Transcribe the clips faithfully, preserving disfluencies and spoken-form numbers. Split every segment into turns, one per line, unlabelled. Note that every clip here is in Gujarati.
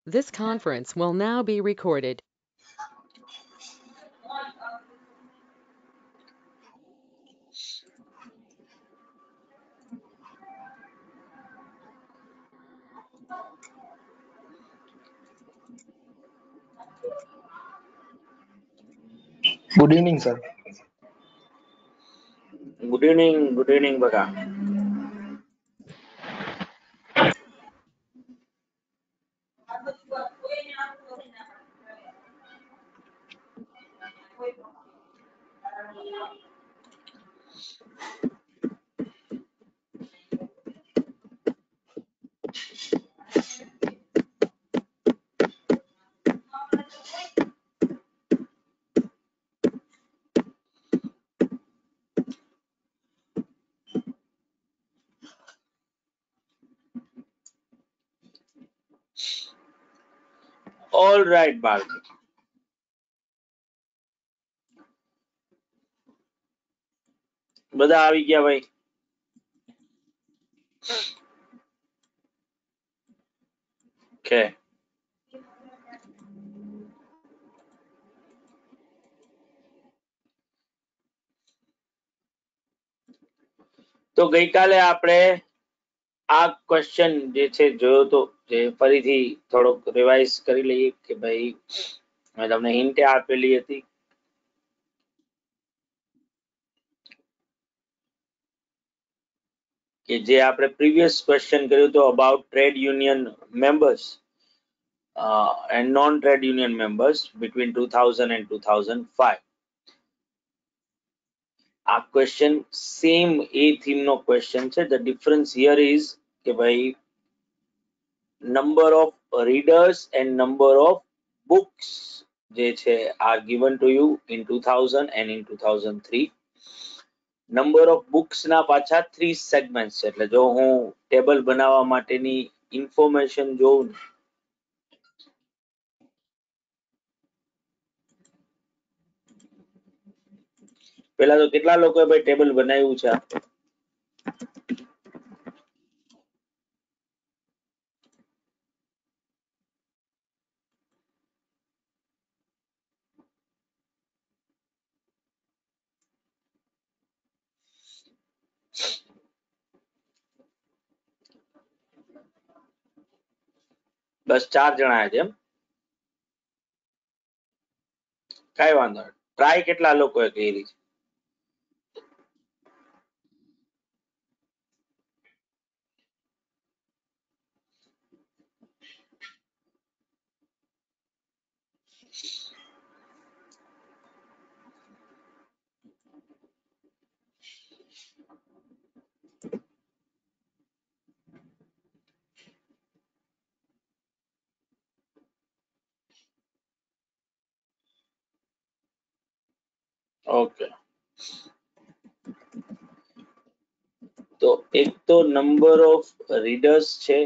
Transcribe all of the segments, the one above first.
This conference will now be recorded.
Good evening, sir.
Good evening, good evening, Baka. All right, બાળકો. બધા આવી ગયા ભાઈ. Okay. તો ગઈકાલે આપણે આ ક્વેશ્ચન જે છે જોયો તો જે ફરીથી થોડોક રિવાઇઝ કરી લઈએ કે ભાઈ મેં તમને હિન્ટ આપેલી હતી કે જે આપણે પ્રીવિયસ ક્વેશ્ચન કર્યું તો about trade union members and non trade union members between two thousand and two thousand five. આ ક્વેશ્ચન સેમ એ થીમ નો ક્વેશ્ચન છે. ધ ડિફરન્સ હિયર ઇઝ કે ભાઈ number of readers and number of books જે છે are given to you in two thousand and in two thousand three. number of books ના પાછા three segments છે. એટલે જો હું ટેબલ બનાવવા માટેની ઇન્ફોર્મેશન જોઉં પેલા તો કેટલા લોકોએ ભાઈ ટેબલ બનાવ્યું છે? બસ ચાર જણા છે એમ? કઈ વાંધો નહીં. ટ્રાય કેટલા લોકોએ કરી છે? ઓકે, તો એક તો નંબર ઓફ રીડર્સ છે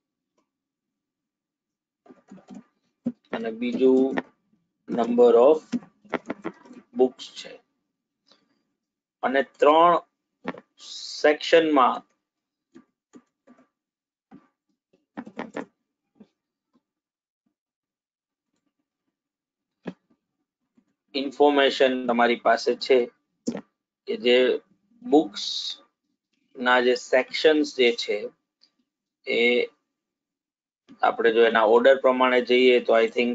અને બીજું નંબર ઓફ બુક્સ છે અને ત્રણ સેક્શનમાં ઇન્ફોર્મેશન તમારી પાસે છે કે જે બુક્સ ના જે સેક્શન્સ જે છે એ આપણે જો એના ઓર્ડર પ્રમાણે જઈએ તો આઈ થિંક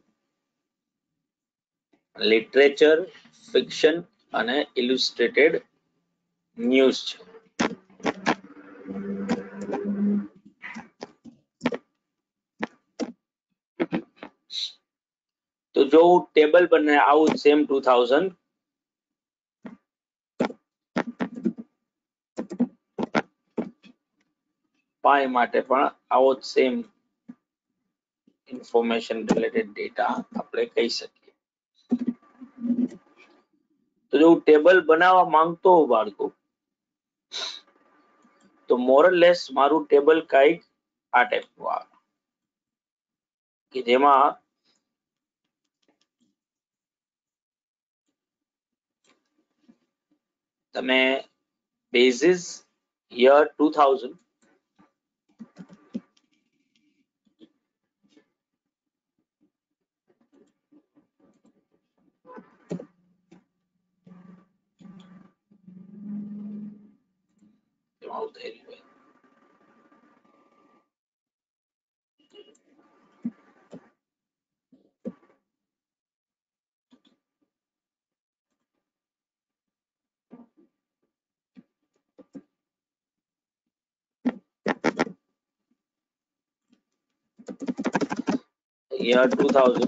લિટરેચર, ફિક્શન અને ઇલુસ્ટ્રેટેડ ન્યૂઝ છે. તો જો હું ટેબલ બને આવું સેમ two thousand five માટે પણ આવો જ સેમ ઇન્ફોર્મેશન રિલેટેડ ડેટા આપણે કહી શકીએ. તો જો હું ટેબલ બનાવવા માંગતો હોઉં બાળકો તો મોરલેસ મારું ટેબલ કઈક આ ટાઈપનું આવે કે જેમાં તમે basis year two thousand year two thousand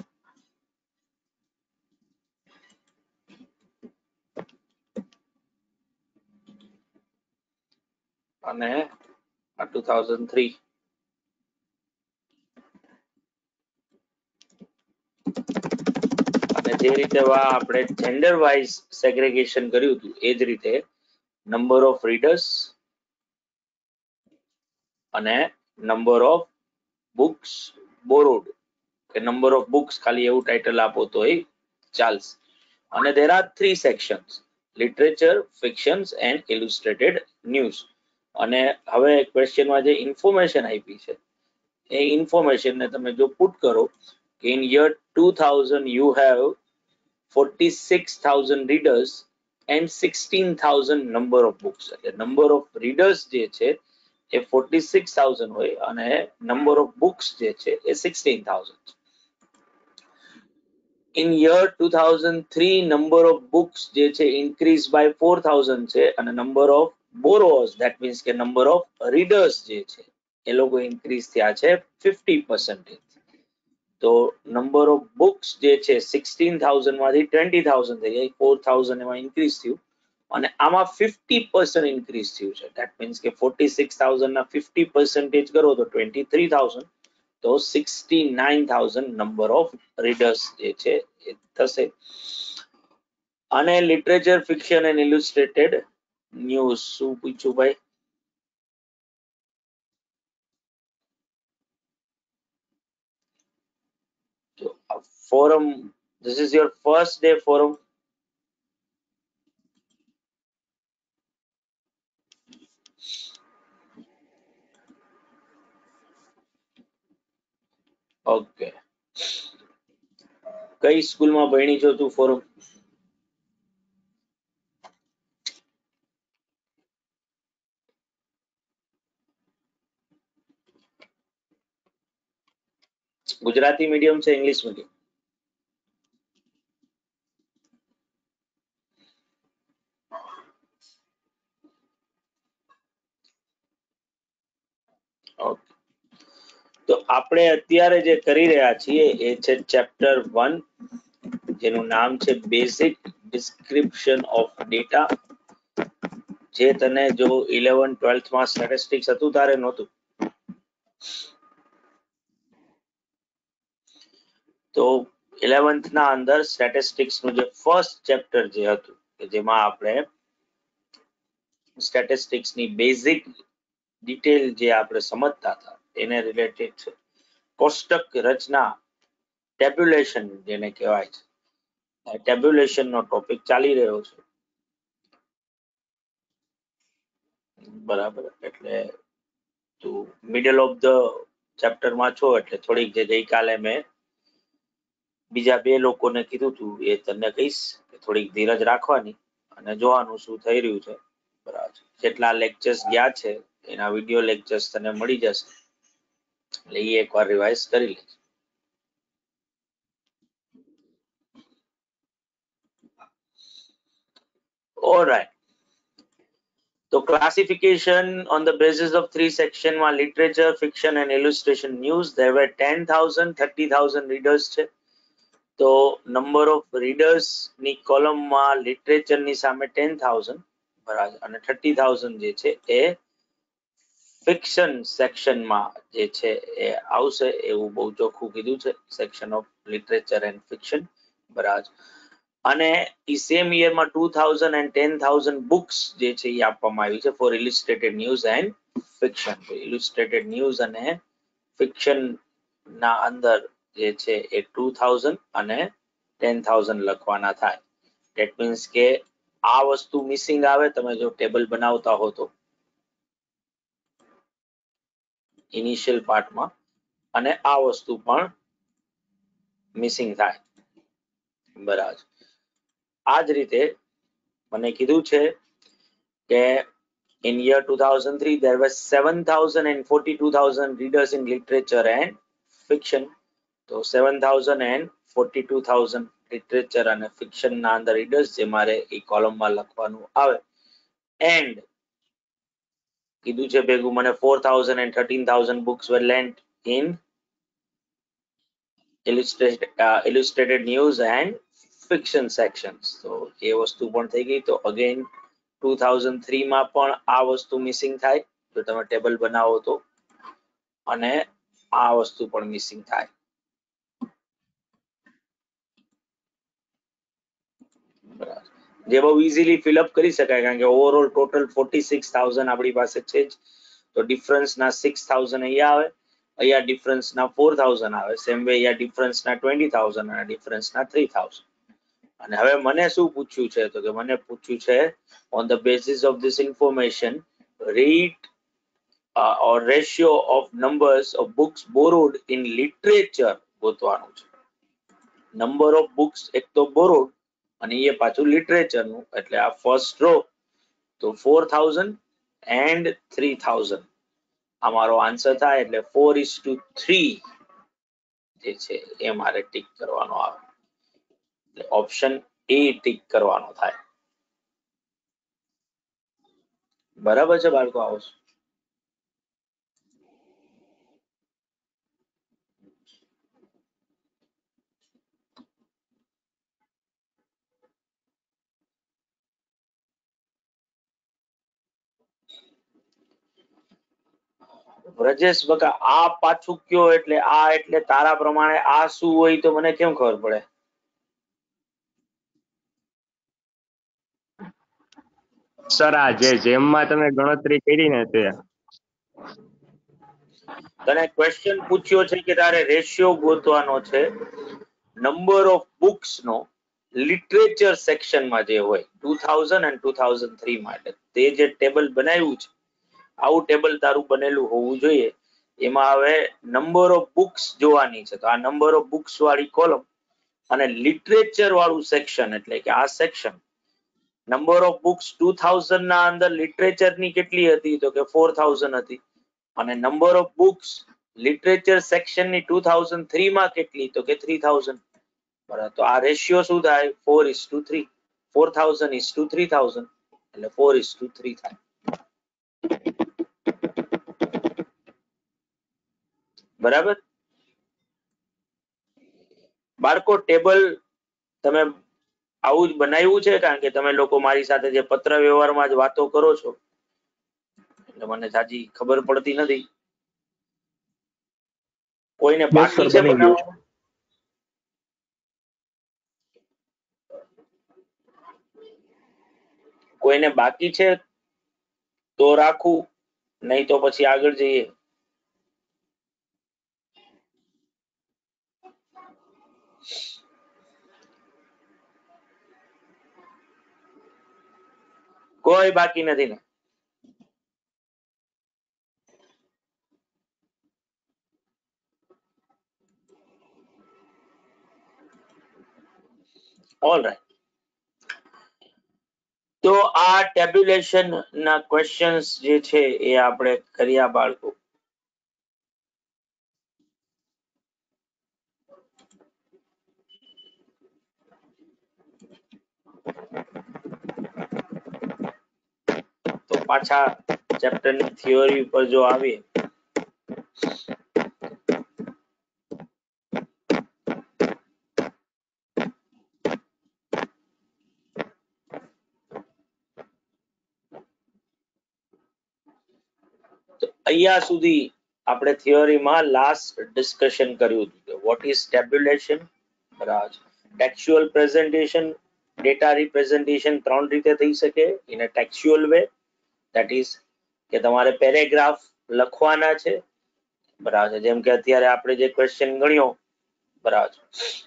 અને two thousand three અને જે રીતે આપણે જેન્ડર વાઇઝ સેગ્રેગેશન કર્યું હતું એ જ રીતે નંબર ઓફ રીડર્સ અને નંબર ઓફ બુક્સ બોરોડ કે નંબર ઓફ બુક્સ ખાલી એવું ટાઇટલ આપો તો એ ચાલશે. અને there are three sections: literature, fictions and illustrated news. અને હવે ક્વેશ્ચનમાં જે ઇન્ફોર્મેશન આપી છે એ ઇન્ફોર્મેશન ને તમે જો પુટ કરો કે in year two thousand you have forty-six thousand readers and sixteen thousand number of books. એટલે number of readers જે છે એ forty-six thousand હોય અને number of books જે છે એ sixteen thousand. In year two thousand three number of books જે છે increase by four thousand છે અને number of borrowers, that means કે number of readers જે છે એ લોકો increase થયા છે fifty percent. તો number of books જે છે sixteen thousand માંથી twenty thousand થઈ ગઈ, four thousand એમાં increase થયું અને આમાં fifty percent increase થયું છે. that means કે forty-six thousand ના fifty percentage કરો તો twenty-three thousand, તો sixty-nine thousand number of readers જે છે એ થશે. અને literature, fiction and illustrated news શું પૂછ્યું ભાઈ? So, forum, this is your first day forum. Okay, કઈ સ્કૂલમાં ભણી છો તું ફોરમ? ગુજરાતી મીડિયમ છે ઇંગ્લિશ મીડિયમ? ઓકે, તો આપણે અત્યારે જે કરી રહ્યા છીએ એ છે ચેપ્ટર વન, જેનું નામ છે બેઝિક ડિસ્ક્રિપ્શન ઓફ ડેટા. જે તને જો ઇલેવન ટ્વેલ્થ માં સ્ટેટિસ્ટિક્સ હતું તારે નહોતું. તો ઇલેવન્થ ના અંદર સ્ટેટિસ્ટિક્સ નું જે ફર્સ્ટ ચેપ્ટર જે હતું કે જેમાં આપણે સ્ટેટિસ્ટિક્સ ની બેઝિક ડિટેલ જે આપણે સમજતા હતા એને રિલેટેડ છે. કોષ્ટક રચના, ટેબ્યુલેશન જેને કહેવાય છે, ટેબ્યુલેશન નો ટોપિક ચાલી રહ્યો છે. બરાબર, એટલે તું મિડલ ઓફ ધ ચેપ્ટર માં છો એટલે થોડીક જે ગઈકાલે મેં બીજા બે લોકોને કીધું તું એ તને કહીશ કે થોડીક ધીરજ રાખવાની અને જોવાનું શું થઈ રહ્યું છે. બરાબર, જેટલા લેક્ચર્સ ગયા છે એના વિડિયો લેક્ચર્સ તને મળી જશે એટલે એ એકવાર રિવાઇઝ કરી લે. ઓલરાઈટ, તો classification on the basis of three section માં literature, fiction and illustration news, there were ten thousand, thirty thousand readers છે. તો number of readers ની કોલમ માં literature ની સામે ten thousand બરાબર અને thirty thousand જે છે એ fiction section માં જે છે એ આવશે એવું બહુ ચોખ્ખું કીધું છે, section of literature and fiction. બરાબર, અને ઈ સેમ યર માં two thousand and ten thousand books જે છે એ આપવામાં આવી છે for illustrated news and fiction. તો illustrated news અને fiction ના અંદર જે છે એ two thousand અને ten thousand લખવાના થાય. that means કે આ વસ્તુ મિસિંગ આવે તમે જો ટેબલ બનાવતા હો તો ઇનિશિયલ પાર્ટમાં, અને આ વસ્તુ પણ મિસિંગ થાય. બરાબર, આ જ રીતે મને કીધું છે કે in year two thousand three there were seven thousand and forty-two thousand readers in literature and fiction. તો seven thousand and forty-two thousand literature અને fiction ના અંદર readers જે મારે એ કોલમમાં લખવાનું આવે. and કીધું છે ભેગું મને four thousand and thirteen thousand books were lent in illustrated illustrated news and fiction sections. તો એ વસ્તુ પણ થઈ ગઈ. તો અગેન ટુ થાઉઝન્ડ થ્રી માં પણ આ વસ્તુ મિસિંગ થાય જો તમે ટેબલ બનાવો તો, અને આ વસ્તુ પણ મિસિંગ થાય. જે બહુ ઇઝીલી ફિલઅપ કરી શકાય કારણ કે overall total forty six thousand આપણી પાસે છે જ. તો ડિફરન્સ ના સિક્સ થાઉઝન્ડ અહીંયા આવે, અહીંયા ડિફરન્સ ના ફોર થાઉઝન્ડ આવે, સેમ વે અહીંયા ડિફરન્સ ના ટ્વેન્ટી થાઉઝન્ડ અને ડિફરન્સ ના થ્રી થાઉઝન્ડ. અને હવે મને શું પૂછ્યું છે તો કે મને પૂછ્યું છે on the basis of this information read or ratio of numbers of books borrowed in literature ગોતવાનું છે. નંબર ઓફ બુક્સ એક તો બોરોડ અને એ પાછું લિટરેચર નું, એટલે આ ફર્સ્ટ રો તો four thousand and three thousand આ મારો આન્સર થાય. એટલે ફોર ઇસ ટુ થ્રી જે છે એ મારે ટીક કરવાનો આવે. એટલે ઓપ્શન એ ટીક કરવાનો થાય. બરાબર છે બાળકો? આવો બ્રજેશ બકા આ પાછું કયો એટલે આ એટલે તારા પ્રમાણે આ શું હોય તો મને કેમ ખબર પડે?
સર આ જે જેમમાં તમે ગણતરી કરી ને તે
તને ક્વેશ્ચન પૂછ્યો છે કે તારે રેશિયો ગોતવાનો છે નંબર ઓફ બુક્સ નો લિટરેચર સેક્શનમાં જે હોય ટુ થાઉઝન્ડ અને ટુ થાઉઝન્ડ થ્રી માટે તે જે ટેબલ બનાવ્યું છે આવું ટેબલ તારું બનેલું હોવું જોઈએ. એમાં હવે નંબર ઓફ બુક્સ જોવાની છે તો આ નંબર ઓફ બુક્સ વાળી કોલમ અને લિટરેચર વાળું સેક્શન એટલે કે આ section. Number of books two thousand ના અંદર લિટરેચર ની કેટલી હતી તો કે ફોર થાઉઝન્ડ હતી, અને number of books literature section ની ટુ થાઉઝન્ડ થ્રી માં કેટલી તો કે થ્રી થાઉઝન્ડ. બરાબર, તો આ રેશિયો શું થાય? Four is to three. Four thousand is to three thousand એટલે ફોર ઇસ ટુ થ્રી થાય. બરાબર બાળકો? ટેબલ તમે આવું જ બનાવ્યું છે કારણ કે તમે લોકો મારી સાથે જે પત્ર વ્યવહારમાં જ વાતો કરો છો એટલે મને સાચી ખબર પડતી નથી. કોઈને બાકી છે બનાવવાનું? કોઈને બાકી છે તો રાખું, નહીં તો પછી આગળ જઈએ. કોઈ બાકી નથી ને? All right. તો આ ટેબ્યુલેશન ના ક્વેશ્ચન્સ જે છે એ આપણે કર્યા બાળકો. તો પાછા ચેપ્ટર ની થિયોરી ઉપર જો આવીએ અહીંયા સુધી આપણે થિયોરીમાં લાસ્ટ ડિસ્કશન કર્યું હતું. What is tabulation? બરાબર. ટેક્સ્ચ્યુઅલ પ્રેઝન્ટેશન, ડેટા રિપ્રેઝન્ટેશન ત્રણ રીતે થઈ શકે. In a textual way, that is કે તમારે પેરેગ્રાફ લખવાના છે. બરાબર, જેમ કે અત્યારે આપણે જે ક્વેશ્ચન ગણ્યો. બરાબર,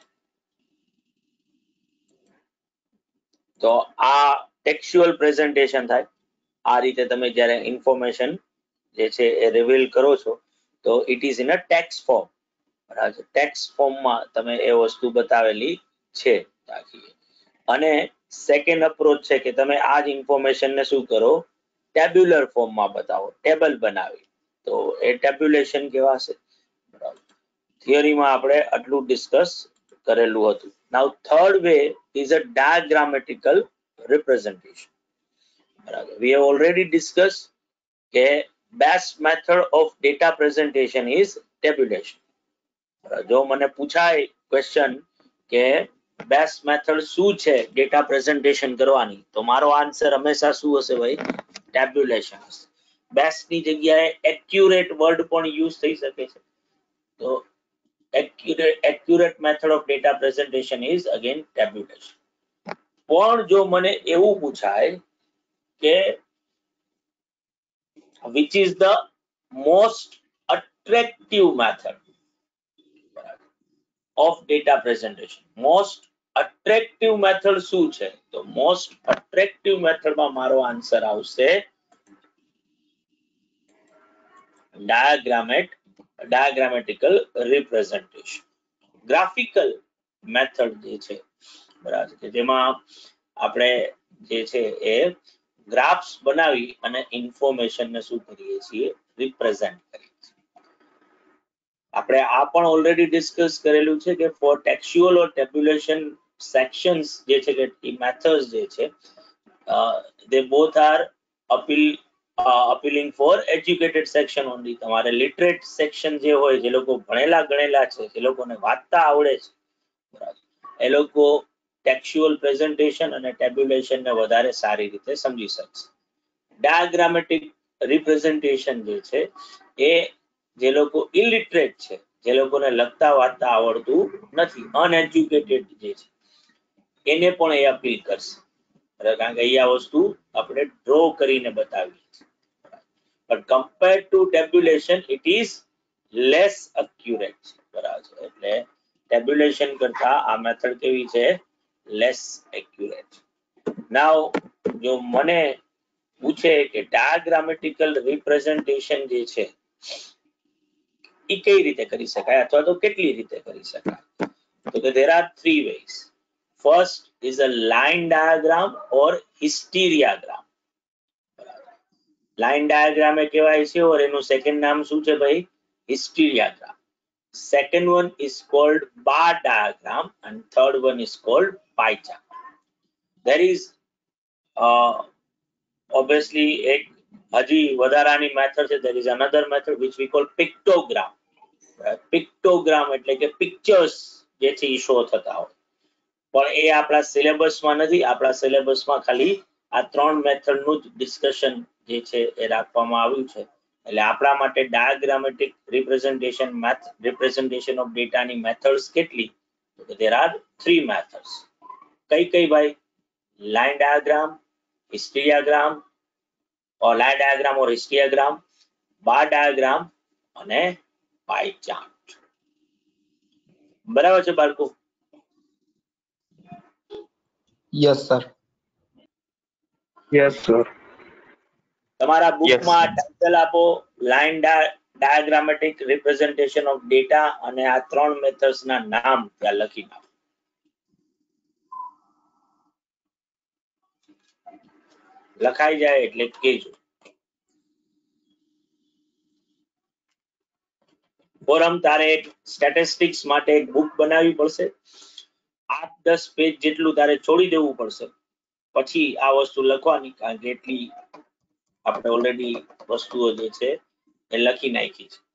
તો આ ટેક્સ્ચ્યુઅલ પ્રેઝન્ટેશન થાય. આ રીતે તમે જ્યારે ઇન્ફોર્મેશન જે છે એ રિવીલ કરો છો તો it is in a text form. બરાબર, ટેક્સ્ટ ફોર્મમાં તમે એ વસ્તુ બતાવેલી છે. અને સેકન્ડ અપ્રોચ છે કે તમે આ જ ઇન્ફોર્મેશન ને શું કરો? ટેબ્યુલર ફોર્મમાં બતાવો, ટેબલ બનાવી. તો એ ટેબ્યુલેશન કહેવાશે. બરાબર, થિયરીમાં આપણે આટલું ડિસ્કસ કરેલું હતું. Now third way is a diagrammatical representation. બરાબર, we have already discussed કે best method of data presentation is tabulation. જો મને પૂછાય ક્વેશ્ચન કે બેસ્ટ મેથડ શું છે ડેટા પ્રેઝન્ટેશન કરવાની, તો મારો આન્સર હંમેશા શું હશે ભાઈ? ટેબ્યુલેશન હશે. બેસ્ટ ની જગ્યાએ એક્યુરેટ વર્ડ પણ યુઝ થઈ શકે છે. તો accurate accurate method of data presentation is again tabulation. પણ જો મને એવું પૂછાય કે which is the most attractive method of data presentation, most attractive method શું છે? તો most attractive method માં મારો આન્સર આવશે diagrammatic diagrammatical representation. Graphical method જે છે બરાબર છે, જેમાં આપણે જે છે એ ગ્રાફ્સ બનાવી અને ઇન્ફોર્મેશન ને શું કરીએ છીએ? રિપ્રેઝન્ટ કરીએ છીએ. આપણે આ પણ ઓલરેડી ડિસ્કસ કરેલું છે કે for textual or tabulation sections જે છે કે મેથડ્સ જે છે they both are appeal appealing for educated section only. તમારે લિટરેટ સેક્શન જે હોય, જે લોકો ભણેલા ગણેલા છે, જે લોકોને વાંચતા આવડે છે, એ લોકો ટેક્સ્ચ્યુઅલ પ્રેઝન્ટેશન અને ટેબ્યુલેશન ને વધારે સારી રીતે સમજી શકશે. ડાયાગ્રામેટિક રિપ્રેઝન્ટેશન જે છે એ જે લોકો ઇલિટરેટ છે, જે લોકોને લખતા વાંચતા આવડતું નથી, અનએજ્યુકેટેડ જે છે, એને પણ એ અપીલ કરશે. કારણ કે અહીંયા વસ્તુ આપણે ડ્રો કરીને બતાવીએ છીએ. But compared to tabulation, it is less accurate. બરાબર. એટલે tabulation કરતા આ મેથડ કેવી છે? less accurate. Now જો મને પૂછે કે diagrammatical representation જે છે એ કઈ રીતે કરી શકાય અથવા તો કેટલી રીતે કરી શકાય? તો કે there are three ways. First is a line diagram or histogram. Line diagram એ કહેવાય છે, और એનું સેકન્ડ નામ શું છે ભાઈ? Historigram. Second one is called bar diagram and third one is called pie chart. There is uh, obviously એક હજી વધારાની મેથડ છે. There is another method which we call pictogram. પિક્ટોગ્રામ એટલે કે પિક્ચર્સ જે છે એ શો થતા હોય, પણ એ આપણા સિલેબસમાં નથી. આપણા સિલેબસમાં ખાલી આ ત્રણ મેથડનું જ ડિસ્કશન જે છે એ રાખવામાં આવ્યું છે. એટલે આપણા માટે diagrammatic representation math representation of ડેટાની મેથડ્સ કેટલી? તો there are three methods. કઈ કઈ ભાઈ? Line diagram, historigram or line diagram or histogram, bar diagram અને pie chart. બરાબર છે બાળકો?
Yes, sir.
Yes sir.
તમારા
Yes.
બુકમાં ટાઇટલ આપો line diagrammatic representation of data અને આ ત્રણ મેથડ્સ ના નામ ત્યાં લખી નાખો. લખાઈ જાય એટલે કહેજો. ફોરમ તારે એક સ્ટેટિસ્ટિક્સ માટે એક બુક બનાવવી પડશે. આઠ દસ પેજ જેટલું તારે છોડી દેવું પડશે, પછી આ વસ્તુ લખવાની. કારણ કે એટલી આપણે ઓલરેડી વસ્તુઓ જે છે એ લખી નાખી છે.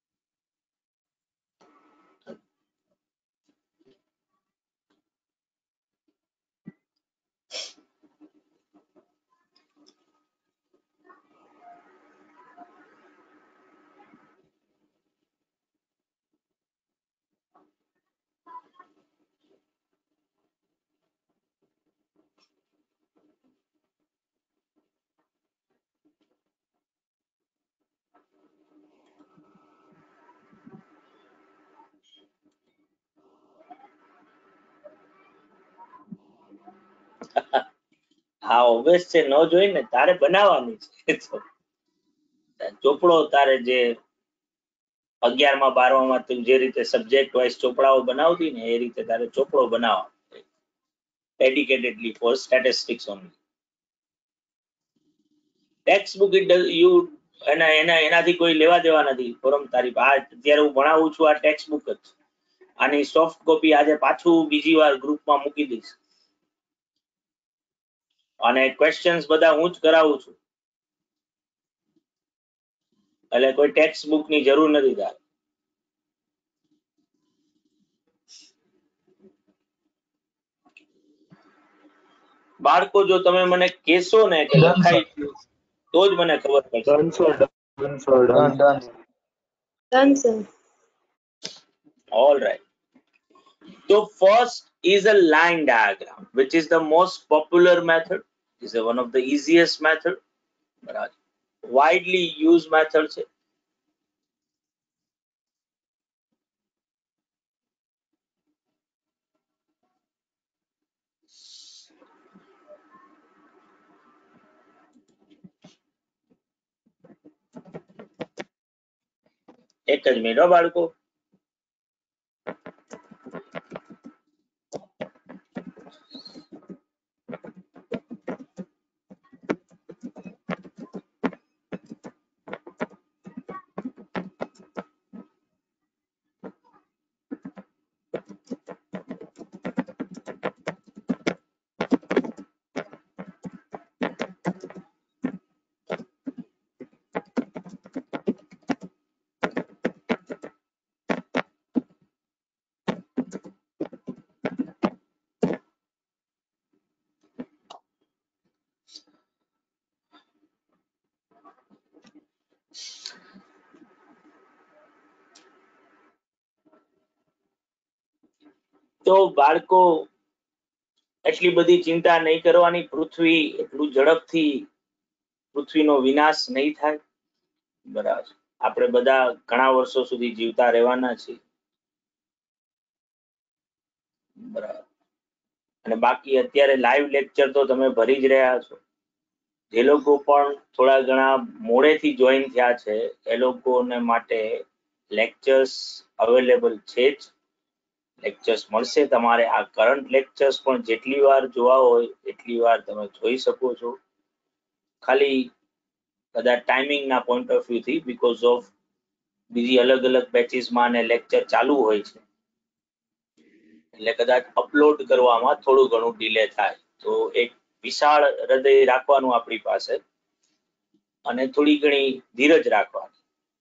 હા ઓબ્વિયસ છે, ન જોઈને તારે બનાવવાની છે. ચોપડો તારે જે અગિયારમાં બારમામાં તું જે રીતે સબ્જેક્ટ વાઇઝ ચોપડાઓ બનાવતી ને એ રીતે તારે ચોપડો બનાવવાનો, dedicatedly for statistics only. Textbook it you એના એના એનાથી કોઈ લેવા દેવા નથી. ફોરમ તારી આ અત્યારે હું ભણાવું છું આ ટેક્સ્ટ બુક જ. આની સોફ્ટ કોપી આજે પાછું બીજી વાર ગ્રુપમાં મૂકી દઈશ અને ક્વેશ્ચન્સ બધા હું જ કરાવું છું. એટલે કોઈ ટેક્સ્ટ બુક ની જરૂર નથી તારે. બાળકો જો તમે મને કહેશો ને કે
Done,
લખાઈ
sir.
ગયું તો જ મને ખબર પડશે.
Done sir done sir
Done,
done
done.
Done, sir.
All right. So first is a line diagram, which is the most popular method. Is one of the easiest method. બરાબર. Widely used method છે. એક જ મિનિટ હો બાળકો. તો બાળકો એટલી બધી ચિંતા નહીં કરવાની. પૃથ્વી એટલું ઝડપથી પૃથ્વીનો વિનાશ નહીં થાય. બરાબર. આપણે બધા ઘણા વર્ષો સુધી જીવતા રહેવાના છીએ. બરાબર. અને બાકી અત્યારે લાઈવ લેક્ચર તો તમે ભરી જ રહ્યા છો. જે લોકો પણ થોડા ઘણા મોડેથી જોઈન થયા છે એ લોકોને માટે લેક્ચર્સ અવેલેબલ છે જ. લેક્ચર્સ મળશે તમારે. આ કરંટ લેક્ચર્સ પણ જેટલી વાર જોવા હોય એટલી વાર તમે જોઈ શકો છો. ખાલી કદાચ ટાઈમિંગના પોઈન્ટ ઓફ વ્યૂ થી બીકોઝ ઓફ બીજી અલગ અલગ બેચીસમાં ને લેક્ચર ચાલુ હોય છે એટલે કદાચ અપલોડ કરવામાં થોડું ઘણું ડિલે થાય. તો એક વિશાળ હૃદય રાખવાનું આપણી પાસે અને થોડી ઘણી ધીરજ રાખવાની.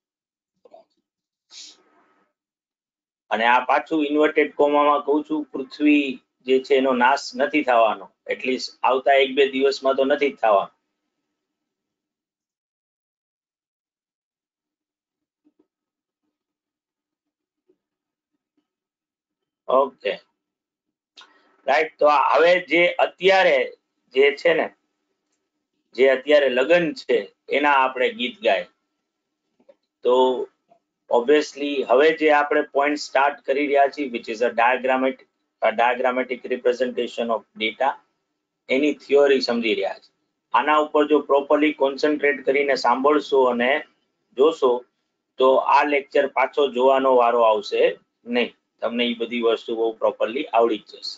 અને આ પાછું ઇન્વર્ટેડ કોમામાં કહું છું, પૃથ્વી જે છે એનો નાશ નથી થવાનો. એટલીસ્ટ આવતા એક બે દિવસમાં તો નથી જ થવાનો. Okay right. તો હવે જે અત્યારે જે છે ને જે અત્યારે લગન છે એના આપણે ગીત ગાય. તો ઓબ્વિયસલી હવે જે આપણે પોઈન્ટ સ્ટાર્ટ કરી રહ્યા છીએ which is a diagrammatic diagrammatic representation of data, એની થિયોરી સમજી રહ્યા છે. આના ઉપર જો પ્રોપરલી કોન્સન્ટ્રેટ કરીને સાંભળશો અને જોશો તો આ લેક્ચર પાછો જોવાનો વારો આવશે નહીં. તમને એ બધી વસ્તુ બહુ પ્રોપરલી આવડી જ જશે.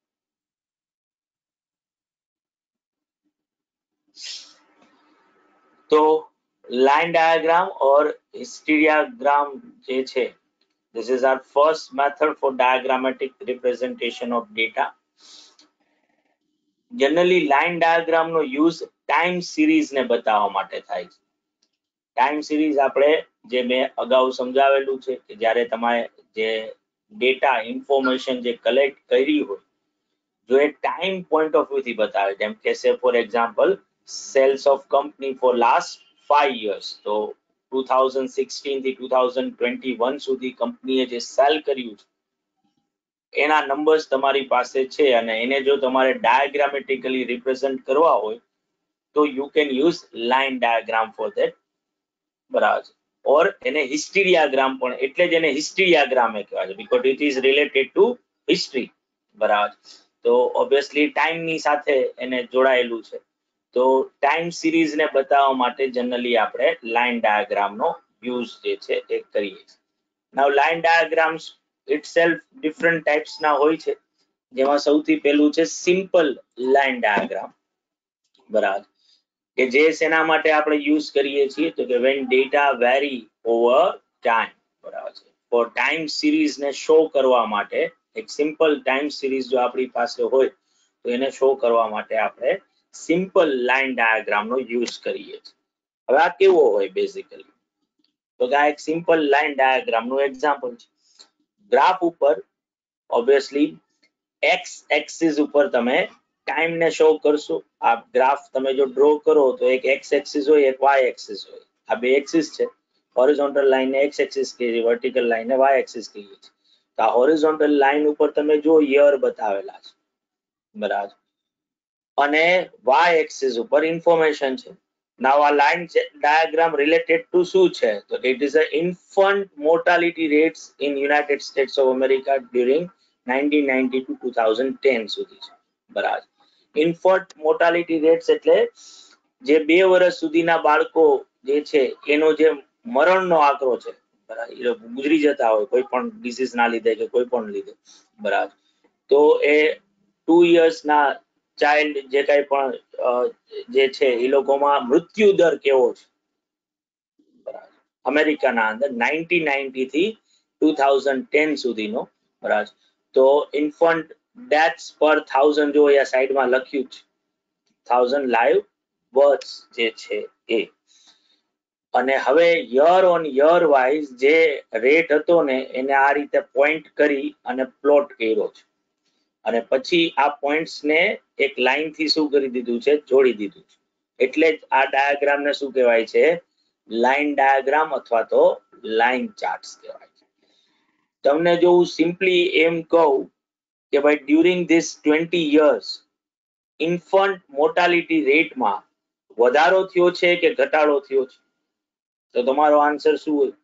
તો લાઇન ડાયાગ્રામ ઓર હિસ્ટેરિયોગ્રામ જે છે, this is our first method for diagrammatic representation of data. Generally line diagram નો યુઝ ટાઈમ સિરીઝ ને બતાવવા માટે થાય છે. ટાઈમ સિરીઝ આપણે જે મેં અગાઉ સમજાવેલું છે કે જ્યારે તમારે જે ડેટા ઇન્ફોર્મેશન જે કલેક્ટ કરી હોય જો એ ટાઈમ પોઈન્ટ ઓફ વ્યૂ થી બતાવે, જેમ કે say for example sales of company for last five years, તો ટુ થાઉઝન્ડ સિક્સટીન થી ટુ થાઉઝન્ડ ટ્વેન્ટી વન સુધી કંપનીએ જે સેલ કર્યું છે એના નંબર્સ તમારી પાસે છે અને એને જો તમારે ડાયાગ્રામેટિકલી રિપ્રેઝન્ટ કરવા હોય તો you can use line diagram for that. બરાબર. ઓર એને હિસ્ટેરિયોગ્રામ પણ એટલે જ એને હિસ્ટેરિયોગ્રામ કહેવાય છે because it is related to history. બરાબર. તો ઓબ્વિયસલી ટાઈમની સાથે એને જોડાયેલું છે. તો ટાઈમ સિરીઝ ને બતાવવા માટે જનરલી આપણે લાઇન ડાયાગ્રામનો યુઝ જે છે એ કરીએ છીએ. Now line diagrams itself different ટાઈપ્સના હોય છે, જેમાં સૌથી પહેલું છે સિમ્પલ લાઇન ડાયાગ્રામ. બરાબર. કે જે શેના માટે આપણે યુઝ કરીએ છીએ તો કે when data vary over time. બરાબર છે. ફોર ટાઈમ સિરીઝ ને શો કરવા માટે એક સિમ્પલ ટાઈમ સિરીઝ જો આપણી પાસે હોય તો એને શો કરવા માટે આપણે સિમ્પલ લાઇન ડાયાગ્રામ નો યુઝ કરીએ છીએ. હવે આ કેવો હોય બેઝિકલી તો કે આ એક સિમ્પલ લાઇન ડાયાગ્રામ નું એક્ઝામ્પલ છે. ગ્રાફ ઉપર ઓબ્વિયસલી એક્સ એક્સિસ ઉપર તમે ટાઈમ ને શો કરશું. આ ગ્રાફ તમે જો ડ્રો કરો તો એક એક્સ એક્સિસ હોય, એક વાય એક્સિસ હોય. આ બે એક્સિસ છે. હોરિઝોન્ટલ લાઈન ને એક્સ એક્સિસ કહીએ, વર્ટિકલ લાઈન ને વાય એક્સિસ કહીએ છીએ. તો આ હોરિઝોન્ટલ લાઈન ઉપર તમે જો યર બતાવેલા છે, બરાબર, અને વાય એક્સિસ ઉપર ઇન્ફોર્મેશન છે. નાવ આ લાઈન ડાયાગ્રામ રિલેટેડ ટુ શું છે? તો it is a infant mortality rates in United States of America during nineteen ninety to two thousand ten સુધી છે, બરાબર. ઇન્ફન્ટ મોર્ટાલિટી રેટ્સ એટલે જે બે વર્ષ સુધીના બાળકો જે છે એનો જે મરણનો આંકડો છે, બરાબર, એ ગુજરી જતા હોય કોઈ પણ ડિસીઝ ના લીધે કે કોઈ પણ લીધે, બરાબર. તો એ ટુ યર્સ ના ચાઇલ્ડ જે કઈ પણ જે છે એ લોકોમાં મૃત્યુ દર કેવો છે, બરાબર, અમેરિકાના અંદર નાઇન્ટીન નાઇન્ટી થી ટુ થાઉઝન્ડ ટેન સુધીનો, બરાબર. તો ઇન્ફન્ટ ડેથ્સ પર થાઉઝન્ડ જો અહીંયા સાઈડમાં લખ્યું છે, થાઉઝન્ડ લાઈવ બર્થ્સ જે છે એ. અને હવે યર ઓન યર વાઇઝ જે રેટ હતો ને એને આ રીતે પોઈન્ટ કરી અને પ્લોટ કર્યો છે. અને પછી આ પોઈન્ટ્સ ને એક લાઈન થી શું કરી દીધું છે? જોડી દીધું છે. એટલે જ આ ડાયાગ્રામ ને શું કહેવાય છે? લાઈન ડાયાગ્રામ અથવા તો લાઈન ચાર્ટ્સ કહેવાય છે. તમને જો હું સિમ્પલી એમ કહું કે ભાઈ during this twenty years infant mortality રેટમાં વધારો થયો છે કે ઘટાડો થયો છે? તો તમારો આન્સર શું હોય?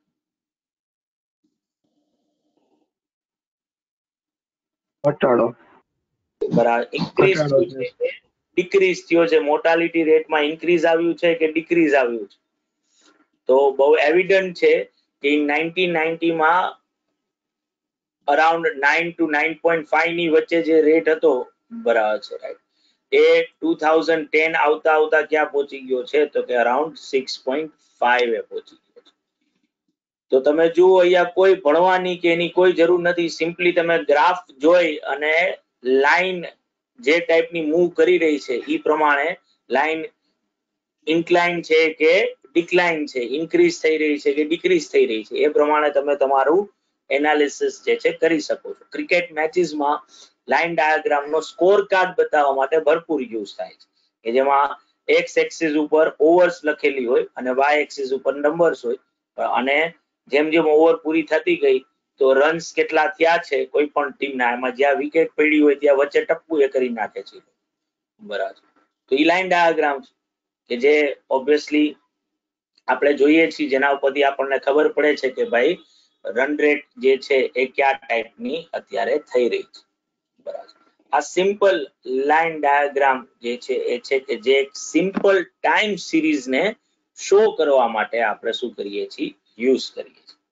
ઘટાડો.
બરાબર. ઇન્ક્રીઝ થયો છે, ડિક્રીઝ થયો છે? મોર્ટાલિટી રેટમાં ઇન્ક્રીઝ આવ્યું છે કે ડિક્રીઝ આવ્યું છે? તો બહુ એવિડન્ટ છે કે નાઇન્ટીન નાઇન્ટી માં around nine to nine point five ની વચ્ચે જે રેટ હતો, બરાબર છે, રાઈટ, એ ટુ થાઉઝન્ડ ટેન આવતા આવતા ક્યાં પહોંચી ગયો છે? તો કે અરાઉન્ડ સિક્સ પોઈન્ટ ફાઈવ એ પહોંચી ગયો છે. તો તમે જુઓ અહીંયા કોઈ ભણવાની કે એની કોઈ જરૂર નથી. સિમ્પલી તમે ગ્રાફ જોઈ અને લાઈન જે ટાઈપની મૂવ કરી રહી છે એ પ્રમાણે લાઈન ઇન્ક્લાઇન છે કે ડિક્લાઇન છે, ઇન્ક્રીઝ થઈ રહી છે કે ડિક્રીઝ થઈ રહી છે, એ પ્રમાણે તમે તમારું એનાલિસિસ જે છે કરી શકો છો. ક્રિકેટ મેચીસમાં લાઈન ડાયાગ્રામનો સ્કોર કાર્ડ બતાવવા માટે ભરપૂર યુઝ થાય છે, કે જેમાં એક્સ એક્સિસ ઉપર ઓવર્સ લખેલી હોય અને વાય એક્સિસ ઉપર નંબર્સ હોય. અને જેમ જેમ ઓવર પૂરી થતી ગઈ તો રન્સ કેટલા થયા છે કોઈ પણ ટીમના, એમાં જ્યાં વિકેટ પડી હોય ત્યાં વચ્ચે ટપ્પુ એ કરી નાખે છે, બરાબર. તો ઈ લાઈન ડાયાગ્રામ છે કે જે ઓબ્વિયસલી આપણે જોઈએ છીએ, જેના ઉપરથી આપણને ખબર પડે છે કે ભાઈ રન રેટ જે છે એ કયા ટાઈપની અત્યારે થઈ રહી છે, બરાબર. આ સિમ્પલ લાઈન ડાયાગ્રામ જે છે એ છે કે જે એક સિમ્પલ ટાઈમ સિરીઝ ને શો કરવા માટે આપણે શું કરીએ છીએ? યુઝ કરીએ છીએ.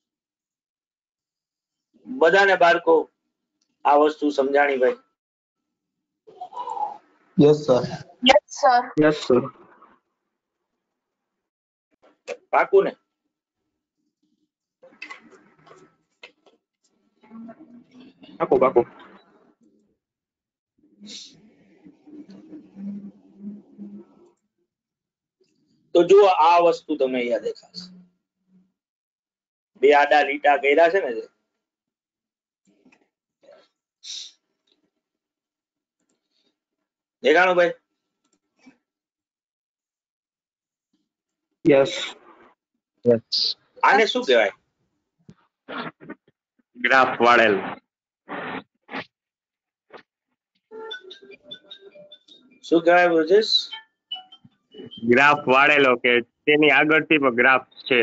બધાને બાળકો આ વસ્તુ સમજાણી ભાઈ?
Yes sir.
Yes, sir.
Yes sir.
પાકું ને?
પાકો પાકો.
તો જુઓ આ વસ્તુ તમે અહીંયા દેખાશે, બે આડા લીટા કર્યા છે ને, જે દેખાણું ભાઈ?
યસ.
યસ.
આને શું કહેવાય?
ગ્રાફ વાળેલ.
શું કહેવાય બ્રજેશ?
ગ્રાફ વાળેલો, કે તેની આગળથી પણ ગ્રાફ છે.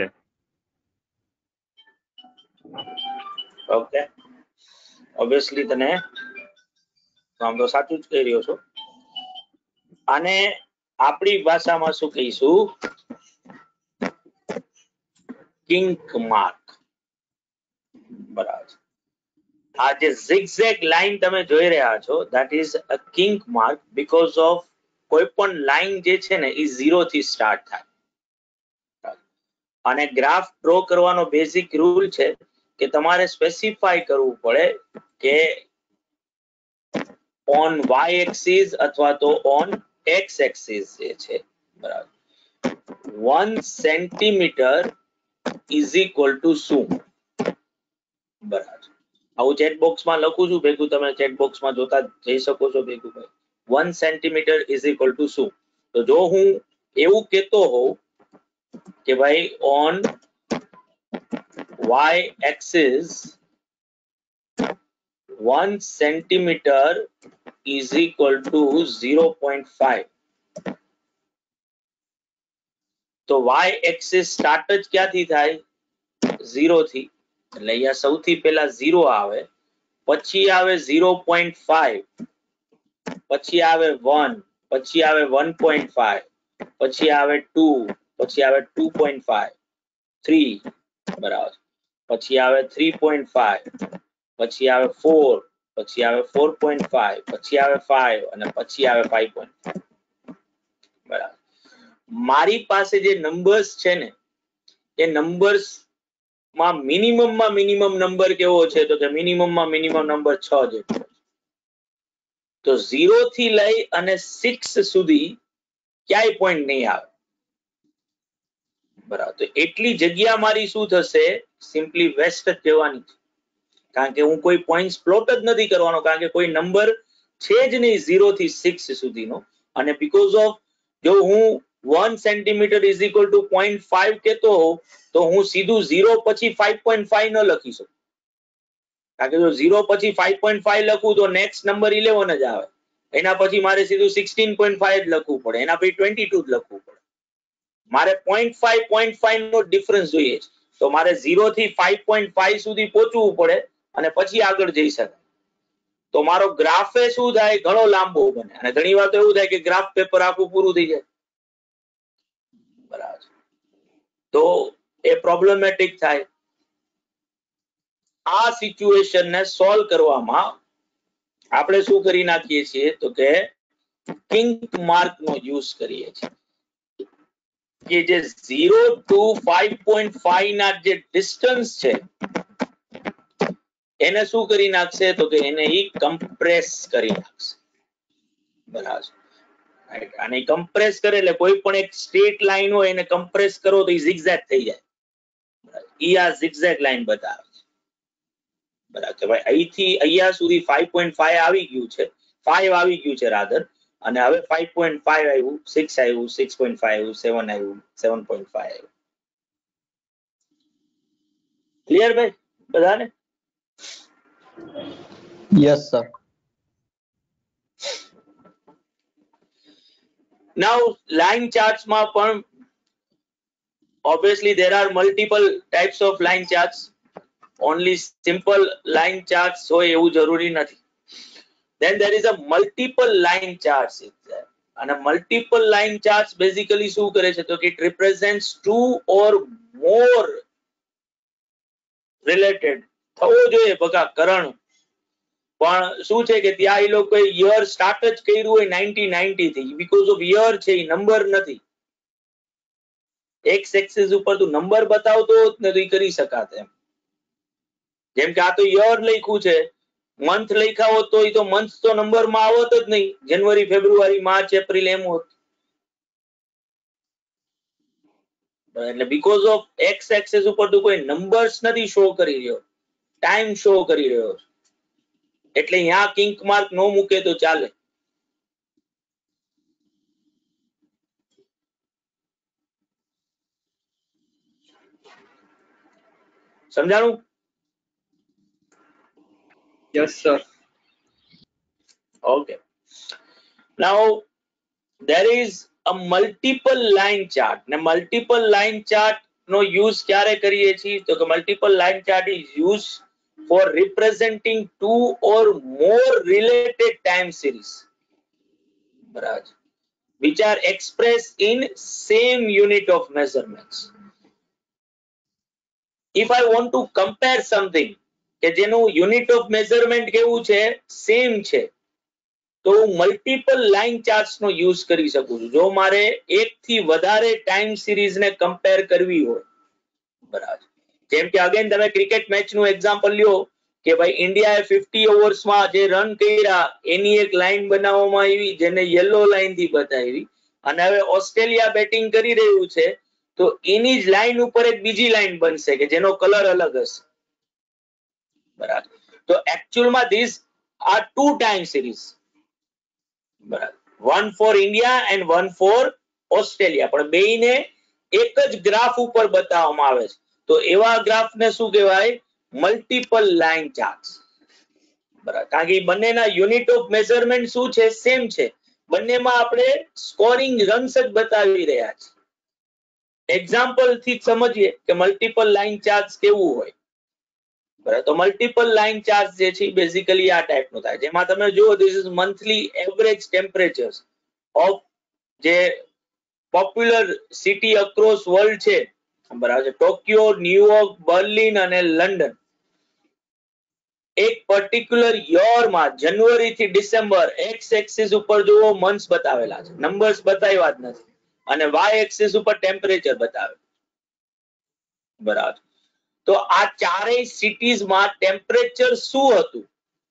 ઓકે, ઓબ્વિયસલી તને આમ તો સાચું જ કહી રહ્યો છો. આને આપણી ભાષામાં શું કહીશું? કિંક માર્ક, બરાબર. આ જે zigzag લાઈન તમે જોઈ રહ્યા છો, that is a kink mark because of કોઈ પણ લાઈન જે છે ને એ ઝીરો થી સ્ટાર્ટ થાય. અને ગ્રાફ ડ્રો કરવાનો બેઝિક રૂલ છે કે તમારે સ્પેસિફાય કરવું પડે કે ઓન વાય એક્સિસ અથવા તો ઓન એક્સ એક્સિસ જે છે, બરાબર, one centimetre is equal to શું? બરાબર. આવું ચેટ બોક્સમાં લખું છું ભેગું, તમે ચેટ બોક્સમાં જોતા જઈ શકો છો ભેગું ભાઈ. one centimeter is equal to શું? તો જો હું એવું કહેતો હોઉં કે ભાઈ on y axis one centimeter is equal to zero point five. તો y axis start જ ક્યાંથી થાય? zero થી. એટલે અહીંયા સૌથી પહેલા zero આવે, પછી આવે zero point five, પછી આવે one, પછી આવે one point five, પછી આવે two, પછી આવે two point five, three બરાબર, પછી આવે three point five, પછી આવે four, પછી આવે four point five, પછી આવે five અને પછી આવે five point five. બરાબર. મારી પાસે જે નંબર્સ છે ને એ નંબર્સ માં મિનિમમ માં મિનિમમ નંબર કેવો છે? તો કે મિનિમમ માં મિનિમમ નંબર છ જેટલો. તો zero થી લઈ અને six સુધી ક્યાંય પોઈન્ટ નહીં આવે. બરાબર. તો એટલી જગ્યા મારી શું થશે? સિમ્પલી વેસ્ટ જ જવાની છે. કારણ કે હું કોઈ પોઈન્ટ્સ પ્લોટ જ નથી કરવાનો, કારણ કે કોઈ નંબર છે જ નહીં zero થી six સુધીનો. અને બીકોઝ ઓફ જો હું one centimeter is equal to zero point five કહેતો હોઉં તો હું સીધું zero પછી five point five ન લખી શકું. કારણ કે જો zero પછી five point five લખું તો નેક્સ્ટ નંબર eleven જ આવે. એના પછી મારે સીધું sixteen point five જ લખવું પડે, એના પછી twenty-two જ લખવું પડે. મારે zero point five zero point five નો ડિફરન્સ જોઈએ છે. તો મારે zero થી five point five સુધી પહોંચવું પડે અને પછી આગળ જઈ શકાય. તો મારો ગ્રાફ એ શું થાય? ઘણો લાંબો બને. અને ઘણી વાર તો એવું થાય કે ગ્રાફ પેપર આખું પૂરું થઈ જાય. બરાબર. તો એ પ્રોબ્લેમેટિક થાય. આ સિચ્યુએશન ને સોલ્વ કરવામાં આપણે શું કરી નાખીએ છીએ? તો કે કિંક માર્ક નો યુઝ કરીએ છીએ. કે જે zero to five point five ના જે ડિસ્ટન્સ છે એને શું કરી નાખશે? તો કે એને ઈ કમ્પ્રેસ કરી નાખશે. બરાબર. અને કમ્પ્રેસ કરે એટલે કોઈ પણ એક સ્ટ્રેટ લાઈન હોય એને કમ્પ્રેસ કરો તો ઈ zigzag થઈ જાય. ઈ આ zigzag લાઈન બતાવે છે. બરાબર. કે ભાઈ અહીંથી અહીંયા સુધી five point five આવી ગયું છે, five આવી ગયું છે રાધર, અને હવે five point five આવ્યું, six આવ્યું, six point five આવ્યું, seven આવ્યું, seven point five આવ્યું. ક્લિયર ભાઈ બધાને?
Yes, sir.
Now line charts માં પણ obviously there are multiple types of line charts. Only simple line charts હોય એવું જરૂરી નથી. Then there is a multiple line charts is there. And a multiple line charts basically શું કરે છે? તો કે it represents two or more related થવો જોઈએ બકા કરણ. પણ શું છે કે ત્યાં એ લોકોએ યર સ્ટાર્ટ જ કર્યું હોય nineteen ninety થી. બીકોઝ ઓફ યર છે, એ નંબર નથી. એક્સ એક્સિસ ઉપર તું નંબર બતાવતો હોત ને તો એ કરી શકાત એમ. જેમ કે આ તો યર લખ્યું છે, મંથ લખ્યા હોત તો એ તો મંથ તો નંબર માં આવત જ નહીં. જાન્યુઆરી, ફેબ્રુઆરી, માર્ચ, એપ્રિલ એમ હોત. એટલે બીકોઝ ઓફ એક્સ એક્સિસ ઉપર તું કોઈ નંબર્સ નથી શો કરી રહ્યો, ટાઈમ શો કરી રહ્યો છે. એટલે અહીંયા કિંક માર્ક નો મૂકે તો ચાલે. સમજાણું?
Yes, sir.
Okay. Now there is a multiple line chart. ને multiple line chart નો યુઝ ક્યારે કરીએ છીએ? તો કે multiple line chart is used for representing two or more related time series, બરાબર, which are expressed in same unit of measurements. If I want to compare something કે જેનું યુનિટ ઓફ મેઝરમેન્ટ કેવું છે? સેમ છે, તો હું મલ્ટિપલ લાઈન ચાર્ટ્સ નો યુઝ કરી શકું છું. જો મારે એક થી વધારે ટાઈમ સિરીઝ ને કમ્પેર કરવી હોય. બરાબર. જેમ કે અગેન તમે ક્રિકેટ મેચ નું એક્ઝામ્પલ લ્યો કે ભાઈ ઇન્ડિયાએ fifty ઓવર્સમાં જે રન કર્યા એની એક લાઈન બનાવવામાં આવી જેને યલો લાઈન થી બતાવી, અને હવે ઓસ્ટ્રેલિયા બેટિંગ કરી રહ્યું છે તો એની જ લાઈન ઉપર એક બીજી લાઈન બનશે કે જેનો કલર અલગ હશે. બરાબર. તો એકચ્યુઅલમાં this are two time series. બરાબર. One for India and one for Australia, પણ બેયને એક જ ગ્રાફ ઉપર બતાવવામાં આવે છે. તો એવા ગ્રાફને શું કહેવાય? Multiple line chart. બરાબર, કારણ કે બંનેના યુનિટ ઓફ મેઝરમેન્ટ શું છે? સેમ છે. બંનેમાં આપણે સ્કોરિંગ રન્સ જ બતાવી રહ્યા છે. એક્ઝામ્પલ થી સમજીએ કે મલ્ટીપલ લાઈન ચાર્ટ કેવું હોય. બરાબર, તો મલ્ટીપલ લાઈન ચાર્ટ જે છે બેઝિકલી આ ટાઈપનું થાય, જેમાં તમે જુઓ this is monthly average temperatures of જે પોપ્યુલર સિટી અક્રોસ વર્લ્ડ છે. બરાબર છે, ટોક્યો, ન્યુયોર્ક, બર્લિન અને લંડન. એક પર્ટિક્યુલર યર માં જાન્યુઆરી થી ડિસેમ્બર એક્સ એક્સિસ ઉપર જુઓ મંથ્સ બતાવેલા છે, નંબર્સ બતાવ્યા જ નથી, અને વાય એક્સિસ ઉપર ટેમ્પરેચર બતાવે. બરાબર, તો આ ચારેય સિટીઝમાં ટેમ્પરેચર શું હતું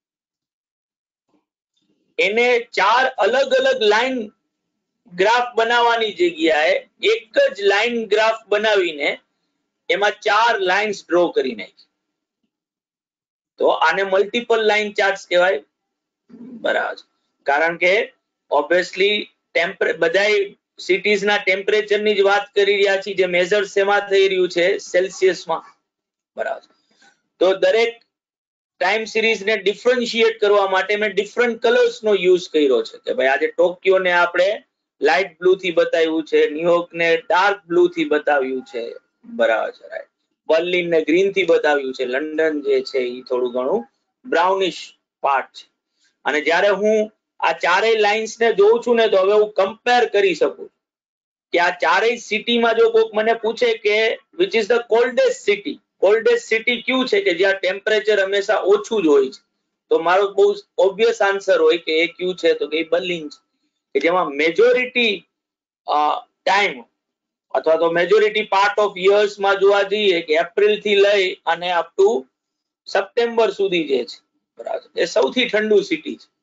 એને ચાર અલગ અલગ લાઈન ગ્રાફ બનાવવાની જગ્યાએ એક જ લાઈન ગ્રાફ બનાવીને એમાં ચાર લાઇન્સ ડ્રો કરી નાખી. તો આને મલ્ટીપલ લાઈન ચાર્ટ્સ કહેવાય. બરાબર, કારણ કે ઓબ્વિયસલી ટેમ્પરે બધાય સિટીઝના ટેમ્પરેચરની જ વાત કરી રહ્યા છીએ, જે મેજર શેમાં થઈ રહ્યું છે? સેલ્સિયસમાં. બરાબર, તો દરેક ટાઈમ સિરીઝને ડિફરન્શિએટ કરવા માટે મેં ડિફરન્ટ કલર્સ નો યુઝ કર્યો છે, કે ભાઈ આજે ટોક્યો ને આપણે લાઇટ બ્લુ થી બતાવ્યું છે, ન્યુયોર્ક ને ડાર્ક બ્લુ થી બતાવ્યું છે. બરાબર છે, રાઈટ. બર્લિન ને ગ્રીન થી બતાવ્યું છે, લંડન જે છે એ થોડું ઘણું બ્રાઉનિશ પાર્ટ છે. અને જ્યારે હું આ ચારેય લાઇન્સ ને જોઉં છું ને, તો હવે હું કમ્પેર કરી શકું કે આ ચારેય સિટીમાં જો કોઈક મને પૂછે કે which is the coldest city, coldest city કયું છે કે જ્યાં ટેમ્પરેચર હંમેશા ઓછું જ હોય છે, તો મારો બહુ ઓબ્વિયસ આન્સર હોય કે એ કયું છે? તો કે બર્લિન છે, કે જેમાં મેજોરિટી ટાઈમ અથવા તો મેજોરિટી પાર્ટ ઓફ યર્સ માં જોવા જઈએ કે એપ્રિલ થી લઈ અને અપ ટુ સપ્ટેમ્બર સુધી જે છે, બરાબર, એ સૌથી ઠંડુ સિટી છે.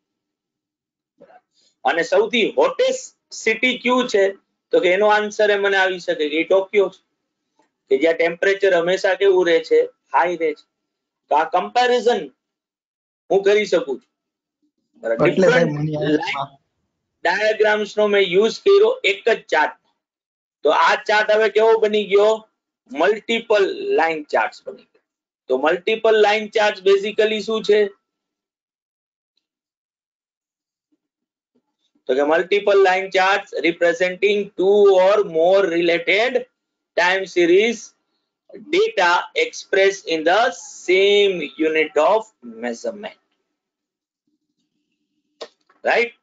અને સૌથી હોટેસ્ટ સિટી કયું છે? તો કે એનો આન્સર એ મને આવી શકે કે ટોક્યો છે, કે જ્યાં ટેમ્પરેચર હંમેશા કેવું રહે છે? હાઈ રહે છે. તો આ કમ્પેરિઝન હું કરી શકું છું. ડિફરન્ટ લાઈન ડાયાગ્રામ્સ નો મેં યુઝ કર્યો એક જ ચાર્ટ. તો આ ચાર્ટ હવે કેવો બની ગયો? મલ્ટીપલ લાઈન ચાર્ટ બની ગયો. તો મલ્ટીપલ લાઈન ચાર્ટ બેઝિકલી શું છે? તો કે multiple line chart representing two or more related time series data expressed in the same unit of measurement. Right?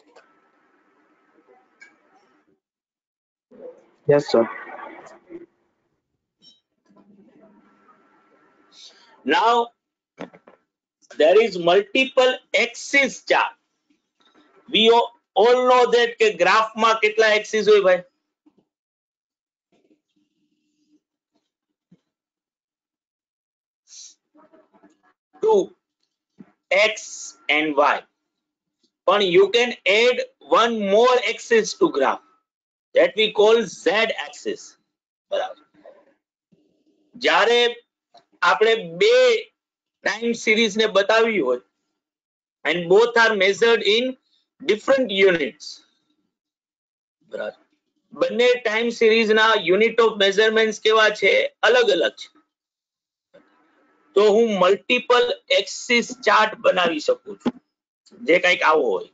Yes, sir.
Now there is multiple axis chart. We all know that કે ગ્રાફ માં કેટલા એક્સિસ હોય ભાઈ? two x and y. But you can add one more axis to graph that we call z axis. બરાબર, જ્યારે આપણે બે ટાઈમ સિરીઝ ને બતાવી હોય and both are measured in different units. બરાબર, બંને ટાઈમ સિરીઝ ના યુનિટ ઓફ મેઝરમેન્ટ્સ કેવા છે? અલગ અલગ છે. તો હું મલ્ટીપલ એક્સિસ ચાર્ટ બનાવી શકું છું, જે કંઈક આવો હોય,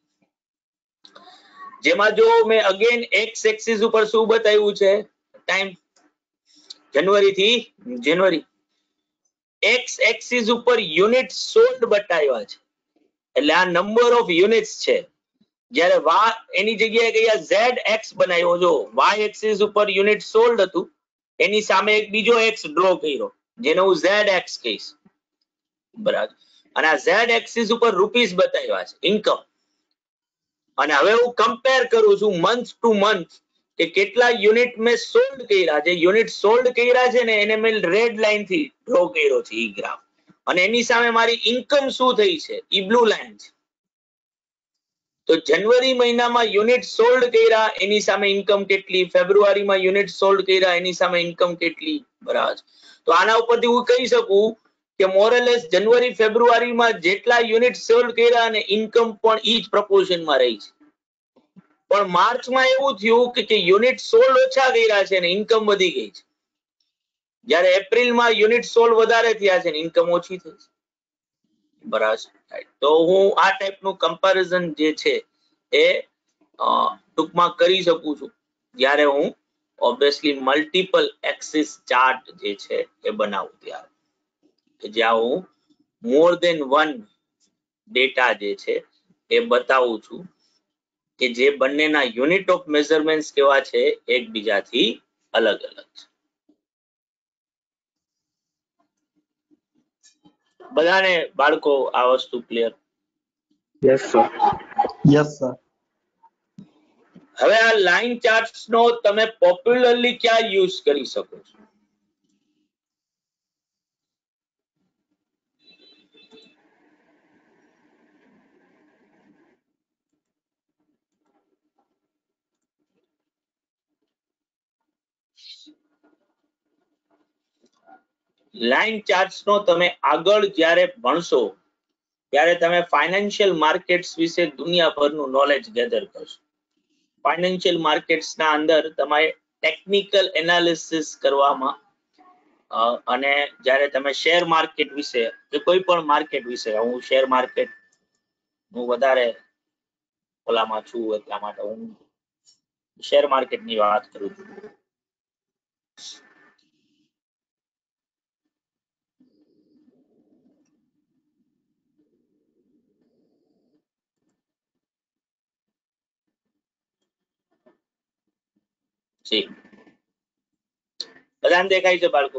જેમાં જો મેં અગેન એક્સ એક્સિસ ઉપર શું બતાવ્યું છે? ટાઈમ, જાન્યુઆરી થી જાન્યુઆરી. એક્સ એક્સિસ ઉપર યુનિટ સોલ્ડ બતાવ્યા છે, એટલે આ નંબર ઓફ યુનિટ્સ છે. જ્યારે વા એની જગ્યાએ કયા ઝેડ એક્સ બનાવ્યો, જો વાય એક્સિસ ઉપર યુનિટ સોલ્ડ હતું, એની સામે એક બીજો એક્સ ડ્રો કર્યો, જેને હું ઝેડ એક્સ કહીશ. બરાબર, અને આ ઝેડ એક્સિસ ઉપર રૂપીસ બતાવ્યા છે, ઇન્કમ. અને હવે હું કમ્પેર કરું છું મંથ ટુ મંથ કે કેટલા યુનિટ મેં સોલ્ડ કર્યા. જે યુનિટ સોલ્ડ કર્યા છે ને એને મેં રેડ લાઈન થી ડ્રો કર્યો છે ઈ ગ્રાફ, અને એની સામે મારી ઇન્કમ શું થઈ છે ઈ બ્લુ લાઈન છે. તો જાન્યુઆરી મહિનામાં યુનિટ સોલ્ડ કર્યા એની સામે ઇન્કમ કેટલી, ફેબ્રુઆરીમાં યુનિટ સોલ્ડ કર્યા એની સામે ઇન્કમ કેટલી. બરાબર, તો આના ઉપરથી હું કહી શકું કે મોરેલેસ જાન્યુઆરી ફેબ્રુઆરીમાં જેટલા યુનિટ સોલ્ડ કર્યા અને ઇન્કમ પણ ઈ જ પ્રપોર્શનમાં રહી છે. પણ માર્ચમાં એવું થયું કે યુનિટ સોલ્ડ ઓછા કર્યા છે અને ઇન્કમ વધી ગઈ છે. જ્યારે એપ્રિલમાં યુનિટ સોલ્ડ વધારે થયા છે ને ઇન્કમ ઓછી થઈ છે. બરાબર. તો હું આ ટાઈપનું કમ્પેરિઝન જે છે એ અ, ટૂંકમાં કરી શકું છું જ્યારે હું ઓબ્વિયસલી મલ્ટિપલ એક્સિસ ચાર્ટ જે છે એ બનાવું ત્યારે, કે જ્યાં હું મોર દેન વન ડેટા જે છે એ બતાવું છું કે જે બંનેના યુનિટ ઓફ મેઝરમેન્ટ કેવા છે એકબીજાથી અલગ અલગ છે. બધાને બાળકો આ વસ્તુ clear?
Yes sir.
Yes sir.
હવે આ લાઈન ચાર્ટ્સ નો તમે પોપ્યુલરલી ક્યાં યુઝ કરી શકો છો? લાઈન ચાર્ટ્સ નો તમે આગળ જ્યારે ભણશો ત્યારે તમે ફાઇનાન્શિયલ માર્કેટ્સ વિશે દુનિયાભરનું નોલેજ ગેધર કરશો. ફાઇનાન્શિયલ માર્કેટ્સ ના અંદર તમારે ટેકનિકલ એનાલિસિસ કરવામાં અ, અને જ્યારે તમે શેર માર્કેટ વિશે કે કોઈ પણ માર્કેટ વિશે, હું શેર માર્કેટ હું વધારે ઓલામાં છું એટલા માટે હું શેર માર્કેટની વાત કરું છું. જી, બધાને દેખાય છે બાળકો?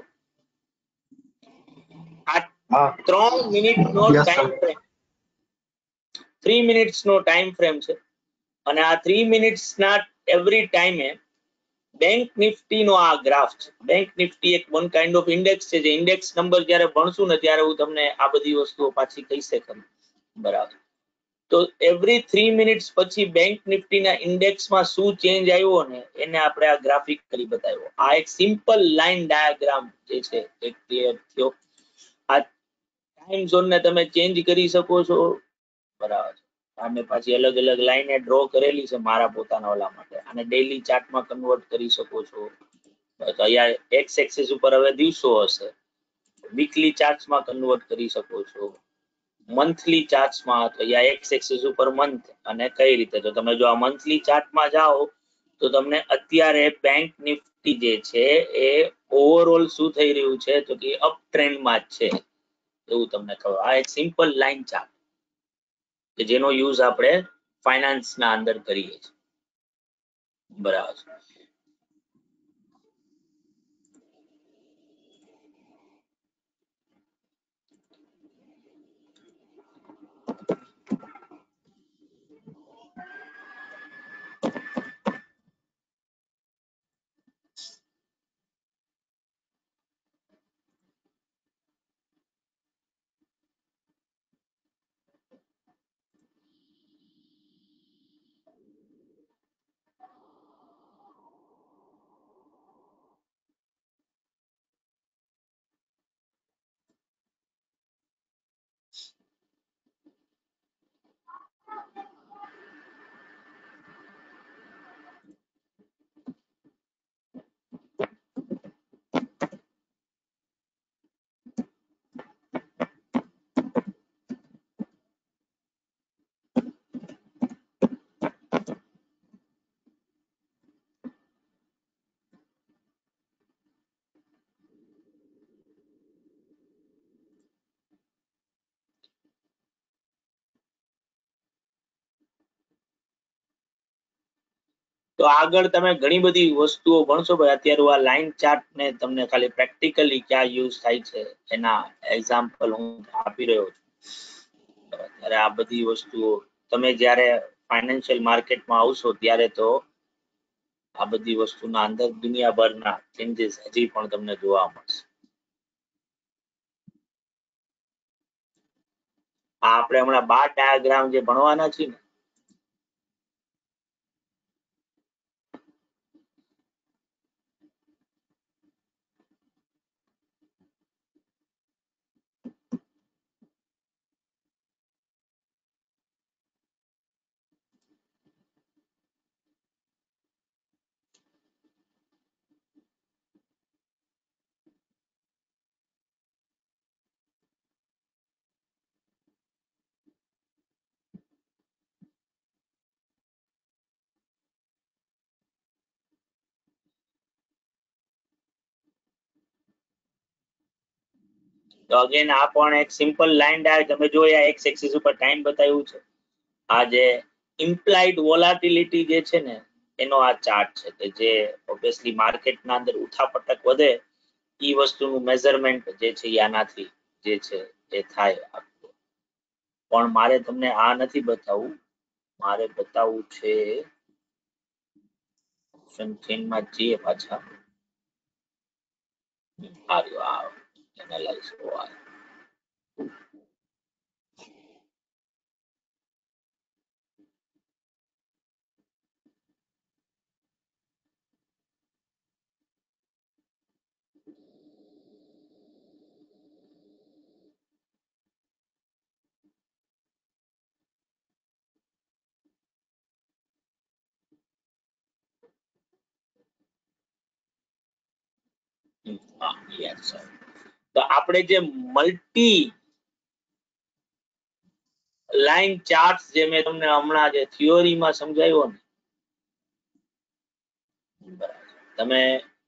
આ
હા.
ત્રણ મિનિટ નો
Yes,
time
sir.
Frame three minutes નો ટાઈમ ફ્રેમ છે અને આ થ્રી મિનિટ્સ ના એવરી ટાઈમે બેંક નિફ્ટી નો આ ગ્રાફ છે. બેંક નિફ્ટી એક વન કાઇન્ડ ઓફ ઇન્ડેક્સ છે. જે ઇન્ડેક્સ નંબર જ્યારે ભણશું ને ત્યારે હું તમને આ બધી વસ્તુઓ પાછી કહી શકું. બરાબર. તો એવરી થ્રી મિનિટ્સ પછી બેંક નિફ્ટીના ઇન્ડેક્સમાં શું ચેન્જ આવ્યો ને એને આપણે આ ગ્રાફિક કરી બતાવ્યો. આ એક સિમ્પલ લાઈન ડાયાગ્રામ જે છે એ ક્લિયર થયો. આ ટાઈમ ઝોન ને તમે ચેન્જ કરી શકો છો. બરાબર. આમે પાછી અલગ અલગ લાઈને ડ્રો કરેલી છે મારા પોતાના ઓલા માટે. અને ડેઈલી ચાર્ટમાં કન્વર્ટ કરી શકો છો. તો અહીંયા એક્સ એક્સિસ ઉપર હવે દિવસો હશે, વીકલી ચાર્ટ્સમાં કન્વર્ટ કરી શકો છો, મંથલી ચાર્ટ્સમાં તો અહીંયા એક્સ એક્સિસ ઉપર મંથ. અને કઈ રીતે, તો તમે જો આ મંથલી ચાર્ટમાં જાઓ તો તમને અત્યારે બેંક નિફ્ટી જે છે એ ઓવરઓલ શું થઈ રહ્યું છે તો કે અપ ટ્રેન્ડમાં જ છે એવું તમને ખબર. આ એક સિમ્પલ લાઈન ચાર્ટ કે જેનો યુઝ આપણે ફાઇનાન્સ ના અંદર કરીએ છીએ. બરાબર. તો આગળ તમે ઘણી બધી વસ્તુઓ ભણશો. ભાઈ અત્યારે આ લાઈન ચાર્ટ ને તમને ખાલી પ્રેક્ટિકલી ક્યાં યુઝ થાય છે એના એક્ઝામ્પલ હું આપી રહ્યો છું. ત્યારે આ બધી વસ્તુઓ તમે જ્યારે ફાઇનાન્શિયલ માર્કેટમાં આવશો ત્યારે તો આ બધી વસ્તુના અંદર દુનિયાભરના ચેન્જીસ હજી પણ તમને જોવા મળશે. આ આપણે હમણાં બાર ડાયાગ્રામ જે ભણવાના છીએ ને તો અગેન આ પણ એક સિમ્પલ લાઈન ડાયાગ્રામ તમે જોયા એક્સ એક્સિસ ઉપર ટાઈમ બતાવ્યું છે. આ જે ઇમ્પ્લાઇડ વોલાટિલિટી જે છે ને એનો આ ચાર્ટ છે કે જે ઓબ્વિયસલી માર્કેટના અંદર ઉઠાપટક વધે ઈ વસ્તુનું મેઝરમેન્ટ જે છે એ આનાથી જે છે એ થાય. પણ મારે તમને આ નથી બતાવવું, મારે બતાવવું છે માં જઈએ પાછા આ રહ્યો આ એનાલાઇઝ ઓઆર. તો આપણે જે મલ્ટી લાઈન ચાર્ટ જે મેં તમને હમણાં જે થિયોરીમાં સમજાવ્યો ને તમે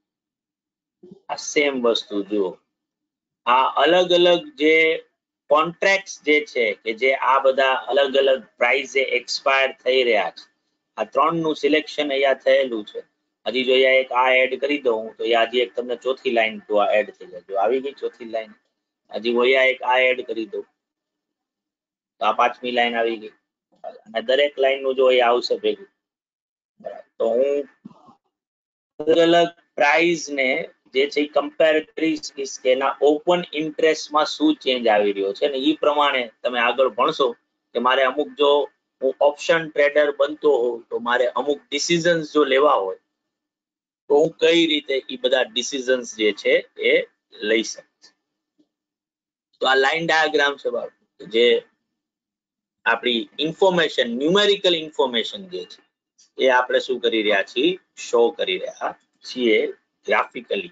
આ સેમ વસ્તુ જુઓ. આ અલગ અલગ જે કોન્ટ્રાક્ટ્સ જે છે કે જે આ બધા અલગ અલગ પ્રાઇસે એક્સપાયર થઈ રહ્યા છે, આ ત્રણ નું સિલેક્શન અહીંયા થયેલું છે. હજી જો અહીંયા એક આ એડ કરી દઉં તો હજી એક તમને ચોથી લાઈન તો આ એડ થઈ જાય. જો આવી ગઈ ચોથી લાઈન, હજી અહીંયા એક આ એડ કરી દઉં તો આ પાંચમી લાઈન આવી ગઈ અને દરેક લાઈન નું જો અહીંયા આવશે ભેગું. તો હું અલગ અલગ પ્રાઇસ ને જે છે કમ્પેર કરીશ કે એના ઓપન ઇન્ટરેસ્ટમાં શું ચેન્જ આવી રહ્યો છે ને એ પ્રમાણે તમે આગળ ભણશો કે મારે અમુક જો હું ઓપ્શન ટ્રેડર બનતો હોઉં તો મારે અમુક ડિસિઝન્સ જો લેવા હોય તો હું કઈ રીતે એ બધા ડિસિઝન્સ જે છે એ લઈ શકીશ. તો આ લાઈન ડાયાગ્રામ છે બાળકો, જે આપણી ઇન્ફોર્મેશન ન્યુમેરિકલ ઇન્ફોર્મેશન જે છે એ આપણે શું કરી રહ્યા છીએ, શો કરી રહ્યા છીએ graphically.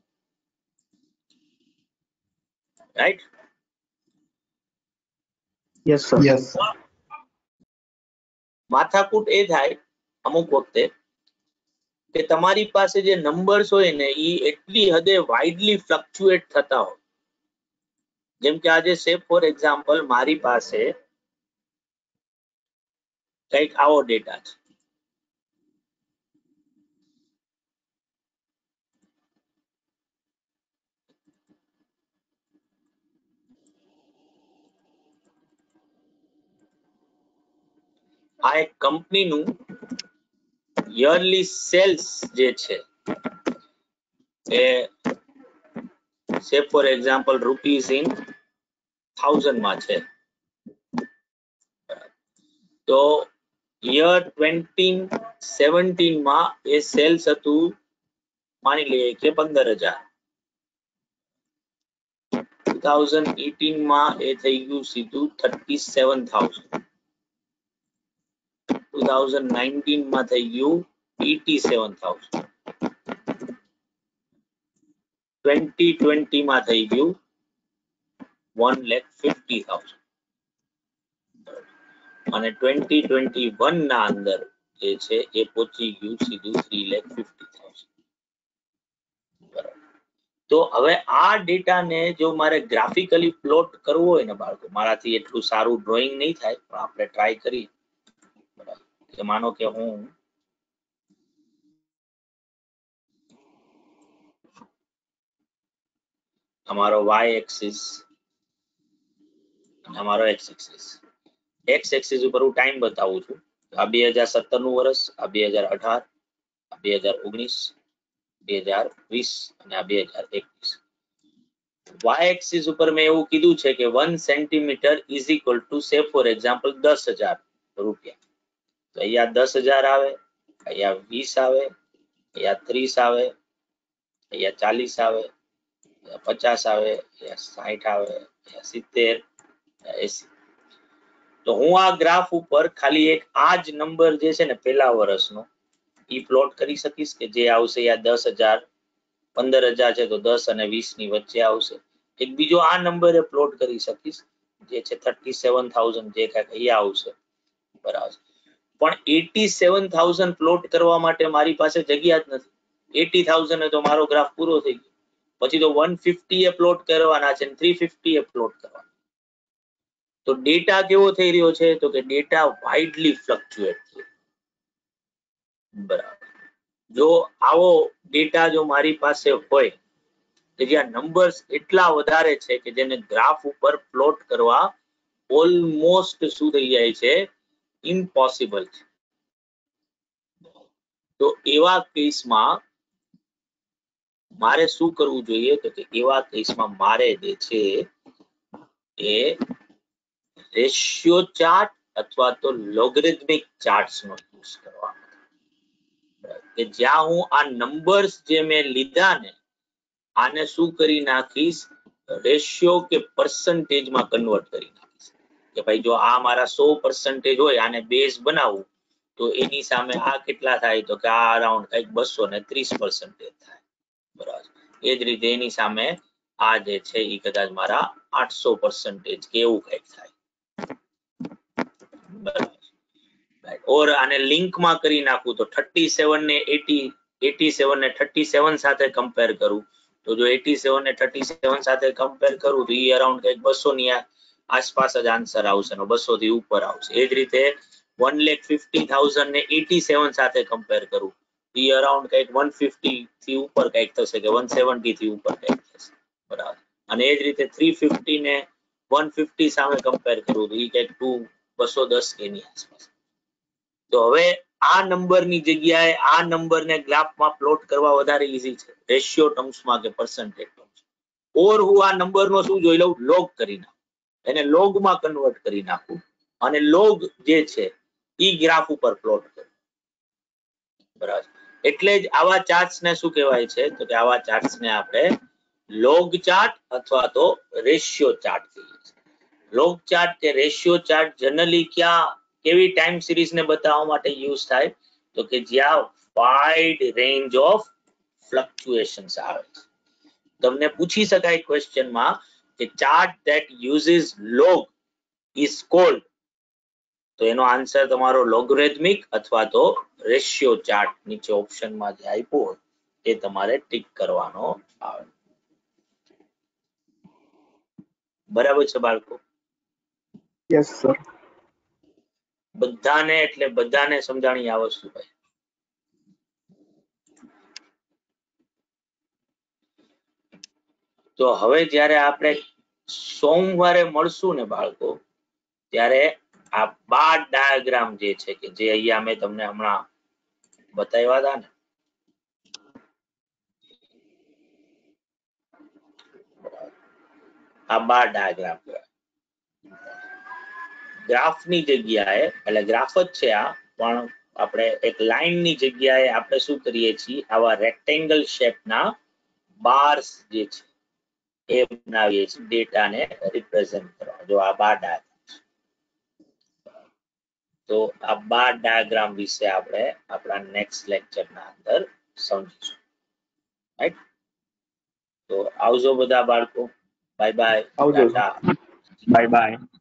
Right?
Yes sir. Yes.
માથાકૂટ એ થાય અમુક વખતે કે તમારી પાસે જે નંબર્સ હોય ને એ એટલી હદે વાઇડલી ફ્લક્ચ્યુએટ થતા હોય. જેમ કે આજે સે ફોર એક્ઝામ્પલ મારી પાસે કંઈક આવો ડેટા છે. આ એક કંપનીનું યરલી સેલ્સ જે છે એ say for example rupees in thousand માં છે. તો યર ટ્વેન્ટી સેવન્ટીન માં એ સેલ્સ હતું માની લઈએ કે પંદર હજાર. ટુ થાઉઝન્ડ એટીન માં એ થઈ ગયું સીધું thirty seven thousand. Two thousand nineteen માં થઈ ગયું eighty seven thousand. Twenty twenty માં થઈ ગયું વન લેખ ફિફ્ટી થાઉઝન્ડ. અને ટ્વેન્ટી ટ્વેન્ટી વન ના અંદર જે છે એ પહોંચી ગયું સીધું થ્રી લેખ ફિફ્ટી થાઉઝન્ડ. તો હવે આ ડેટાને જો મારે ગ્રાફિકલી પ્લોટ કરવો હોય ને બાળકો, મારાથી એટલું સારું ડ્રોઈંગ નહીં થાય પણ આપણે ટ્રાય કરી કે માનો કે હું અમારો વાય એક્સિસ અને અમારો એક્સ એક્સિસ એક્સ એક્સિસ ઉપર હું ટાઈમ બતાવું છું. આ બે હજાર સત્તર નું વર્ષ, આ બે હજાર અઢાર, આ બે હજાર ઓગણીસ, બે હજાર વીસ અને આ બે હજાર એકવીસ. વાય એક્સિસ ઉપર મેં એવું કીધું છે કે one centimetre is equal to say for example દસ હજાર રૂપિયા. તો અહીંયા દસ હજાર આવે, અહીંયા વીસ આવે, અહીંયા ત્રીસ આવે, અહીંયા ચાલીસ આવે, પચાસ આવે, અહીંયા સાઠ આવે, અહીંયા સિત્તેર, એસી. તો હું આ ગ્રાફ ઉપર ખાલી એક આ જ નંબર જે છે ને પેલા વર્ષનો ઈ પ્લોટ કરી શકીશ કે જે આવશે અહીંયા દસ હજાર, પંદર હજાર છે તો દસ અને વીસ ની વચ્ચે આવશે. એક બીજો આ નંબર એ પ્લોટ કરી શકીશ જે છે થર્ટી સેવન થાઉઝન્ડ જે કાંઈક અહીંયા આવશે. બરાબર. પણ એટી સેવન થાઉઝન્ડ પ્લોટ કરવા માટે મારી પાસે જગ્યા જ નથી. એટી થાઉઝન્ડ તો મારો ગ્રાફ પૂરો થઈ ગયો. પછી તો વન ફિફ્ટી એ પ્લોટ કરવાના છે, થ્રી ફિફ્ટી એ પ્લોટ કરવાના. તો ડેટા કેવો થઈ રહ્યો છે? તો કે ડેટા વાઇડલી ફ્લક્ચ્યુએટ છે. બરાબર. જો આવો ડેટા જો મારી પાસે હોય કે જ્યાં નંબર્સ એટલા વધારે છે કે જેને ગ્રાફ ઉપર પ્લોટ કરવા ઓલમોસ્ટ શું થઈ જાય છે? ઇમ્પોસિબલ છે. તો એવા કેસમાં મારે શું કરવું જોઈએ? તો કે એવા કેસમાં મારે જે છે એ રેશિયો ચાર્ટ અથવા તો લોગરિધમિક ચાર્ટ્સ નો યુઝ કરવાનો કે જ્યાં હું આ નંબર્સ જે મેં લીધા ને આને શું કરી નાખીશ? રેશિયો કે પર્સન્ટેજ માં કન્વર્ટ કરી નાખીશ. કે ભાઈ જો આ મારા સો પર્સન્ટેજ હોય, આને બેઝ બનાવું તો એની સામે આ કેટલા થાય? તો કે આ અરાઉન્ડ કઈક બસો ને ત્રીસ પર્સન્ટેજ થાય. બરાબર. એ જ રીતે એની સામે આ જે છે એ કદાચ મારા આઠસો પર્સન્ટેજ કે એવું કઈક થાય. બરાબર. ઓર આને લિંક માં કરી નાખું તો થર્ટી સેવન ને એટી એટી સેવન ને થર્ટી સેવન સાથે કમ્પેર કરું તો જો એટી સેવન ને થર્ટી સેવન સાથે કમ્પેર કરું તો એ અરાઉન્ડ કઈક બસો ની આસપાસ જ આન્સર આવશે, બસો થી ઉપર આવશે. એ જ રીતે વન લેખ ફિફ્ટી થાઉઝન્ડ ને એટી સેવન સાથે કમ્પેર કરું એ અરાઉન્ડ કઈક વન ફિફ્ટી થી ઉપર કઈક થશે કે વન સેવન્ટી થી ઉપર કઈક થશે. બરાબર. અને એ જ રીતે થ્રી ફિફ્ટી ને વન ફિફ્ટી સામે કમ્પેર કરું તો એ કઈક ટુ બસો દસ કે ની આસપાસ. તો હવે આ નંબરની જગ્યાએ આ નંબરને ગ્રાફમાં પ્લોટ કરવા વધારે ઈઝી છે, રેશિયો ટર્મ્સમાં કે પર્સન્ટેજ ટર્મ્સ. ઓર હું આ નંબરનો શું જોઈ લઉં? લોગ કરી નાખું, એને લોગમાં કન્વર્ટ કરી નાખું અને લોગ જે છે ઈ ગ્રાફ ઉપર પ્લોટ કરું. બરાબર. એટલે જ આવા ચાર્ટ્સને શું કહેવાય છે? તો કે આવા ચાર્ટ્સને આપણે લોગ ચાર્ટ અથવા તો રેશિયો ચાર્ટ કહીએ છીએ. લોગ ચાર્ટ કે રેશિયો ચાર્ટ જનરલી ક્યાં કેવી ટાઈમ સિરીઝ ને બતાવવા માટે યુઝ થાય? તો કે જ્યાં વાઇડ રેન્જ ઓફ ફ્લક્ચ્યુએશન્સ આવે છે. તમને પૂછી શકાય ક્વેશ્ચનમાં કે chart that uses log is called, તો એનો આન્સર તમારો લોગરિધમિક અથવા તો રેશિયો ચાર્ટ નીચે ઓપ્શનમાં જે આપ્યો હોય એ તમારે ટિક કરવાનો આવે. બરાબર છે બાળકો?
Yes sir.
બધાને એટલે બધાને સમજાણી આ વસ્તુ ભાઈ. તો હવે જ્યારે આપણે સોમવારે મળશું ને બાળકો, ત્યારે આ બાર ડાયાગ્રામ જે છે કે જે અહીંયા મેં તમને હમણાં બતાવ્યા હતા ને, આ બાર ડાયાગ્રામ ગ્રાફની જગ્યાએ, એટલે ગ્રાફ જ છે આ, પણ આપણે એક લાઈનની જગ્યાએ આપણે શું કરીએ છીએ? આવા રેક્ટેંગલ શેપના બાર્સ જે છે એ બનાવીએ છીએ ડેટાને રિપ્રેઝન્ટ કરવા. જો આ બાર ડાયાગ્રામ, તો આ બાર ડાયાગ્રામ વિશે આપણે આપણા નેક્સ્ટ લેક્ચરના અંદર સમજીશું. રાઈટ? તો આવજો બધા બાળકો. Bye bye.
આવજો.
ટાટા.
Bye by.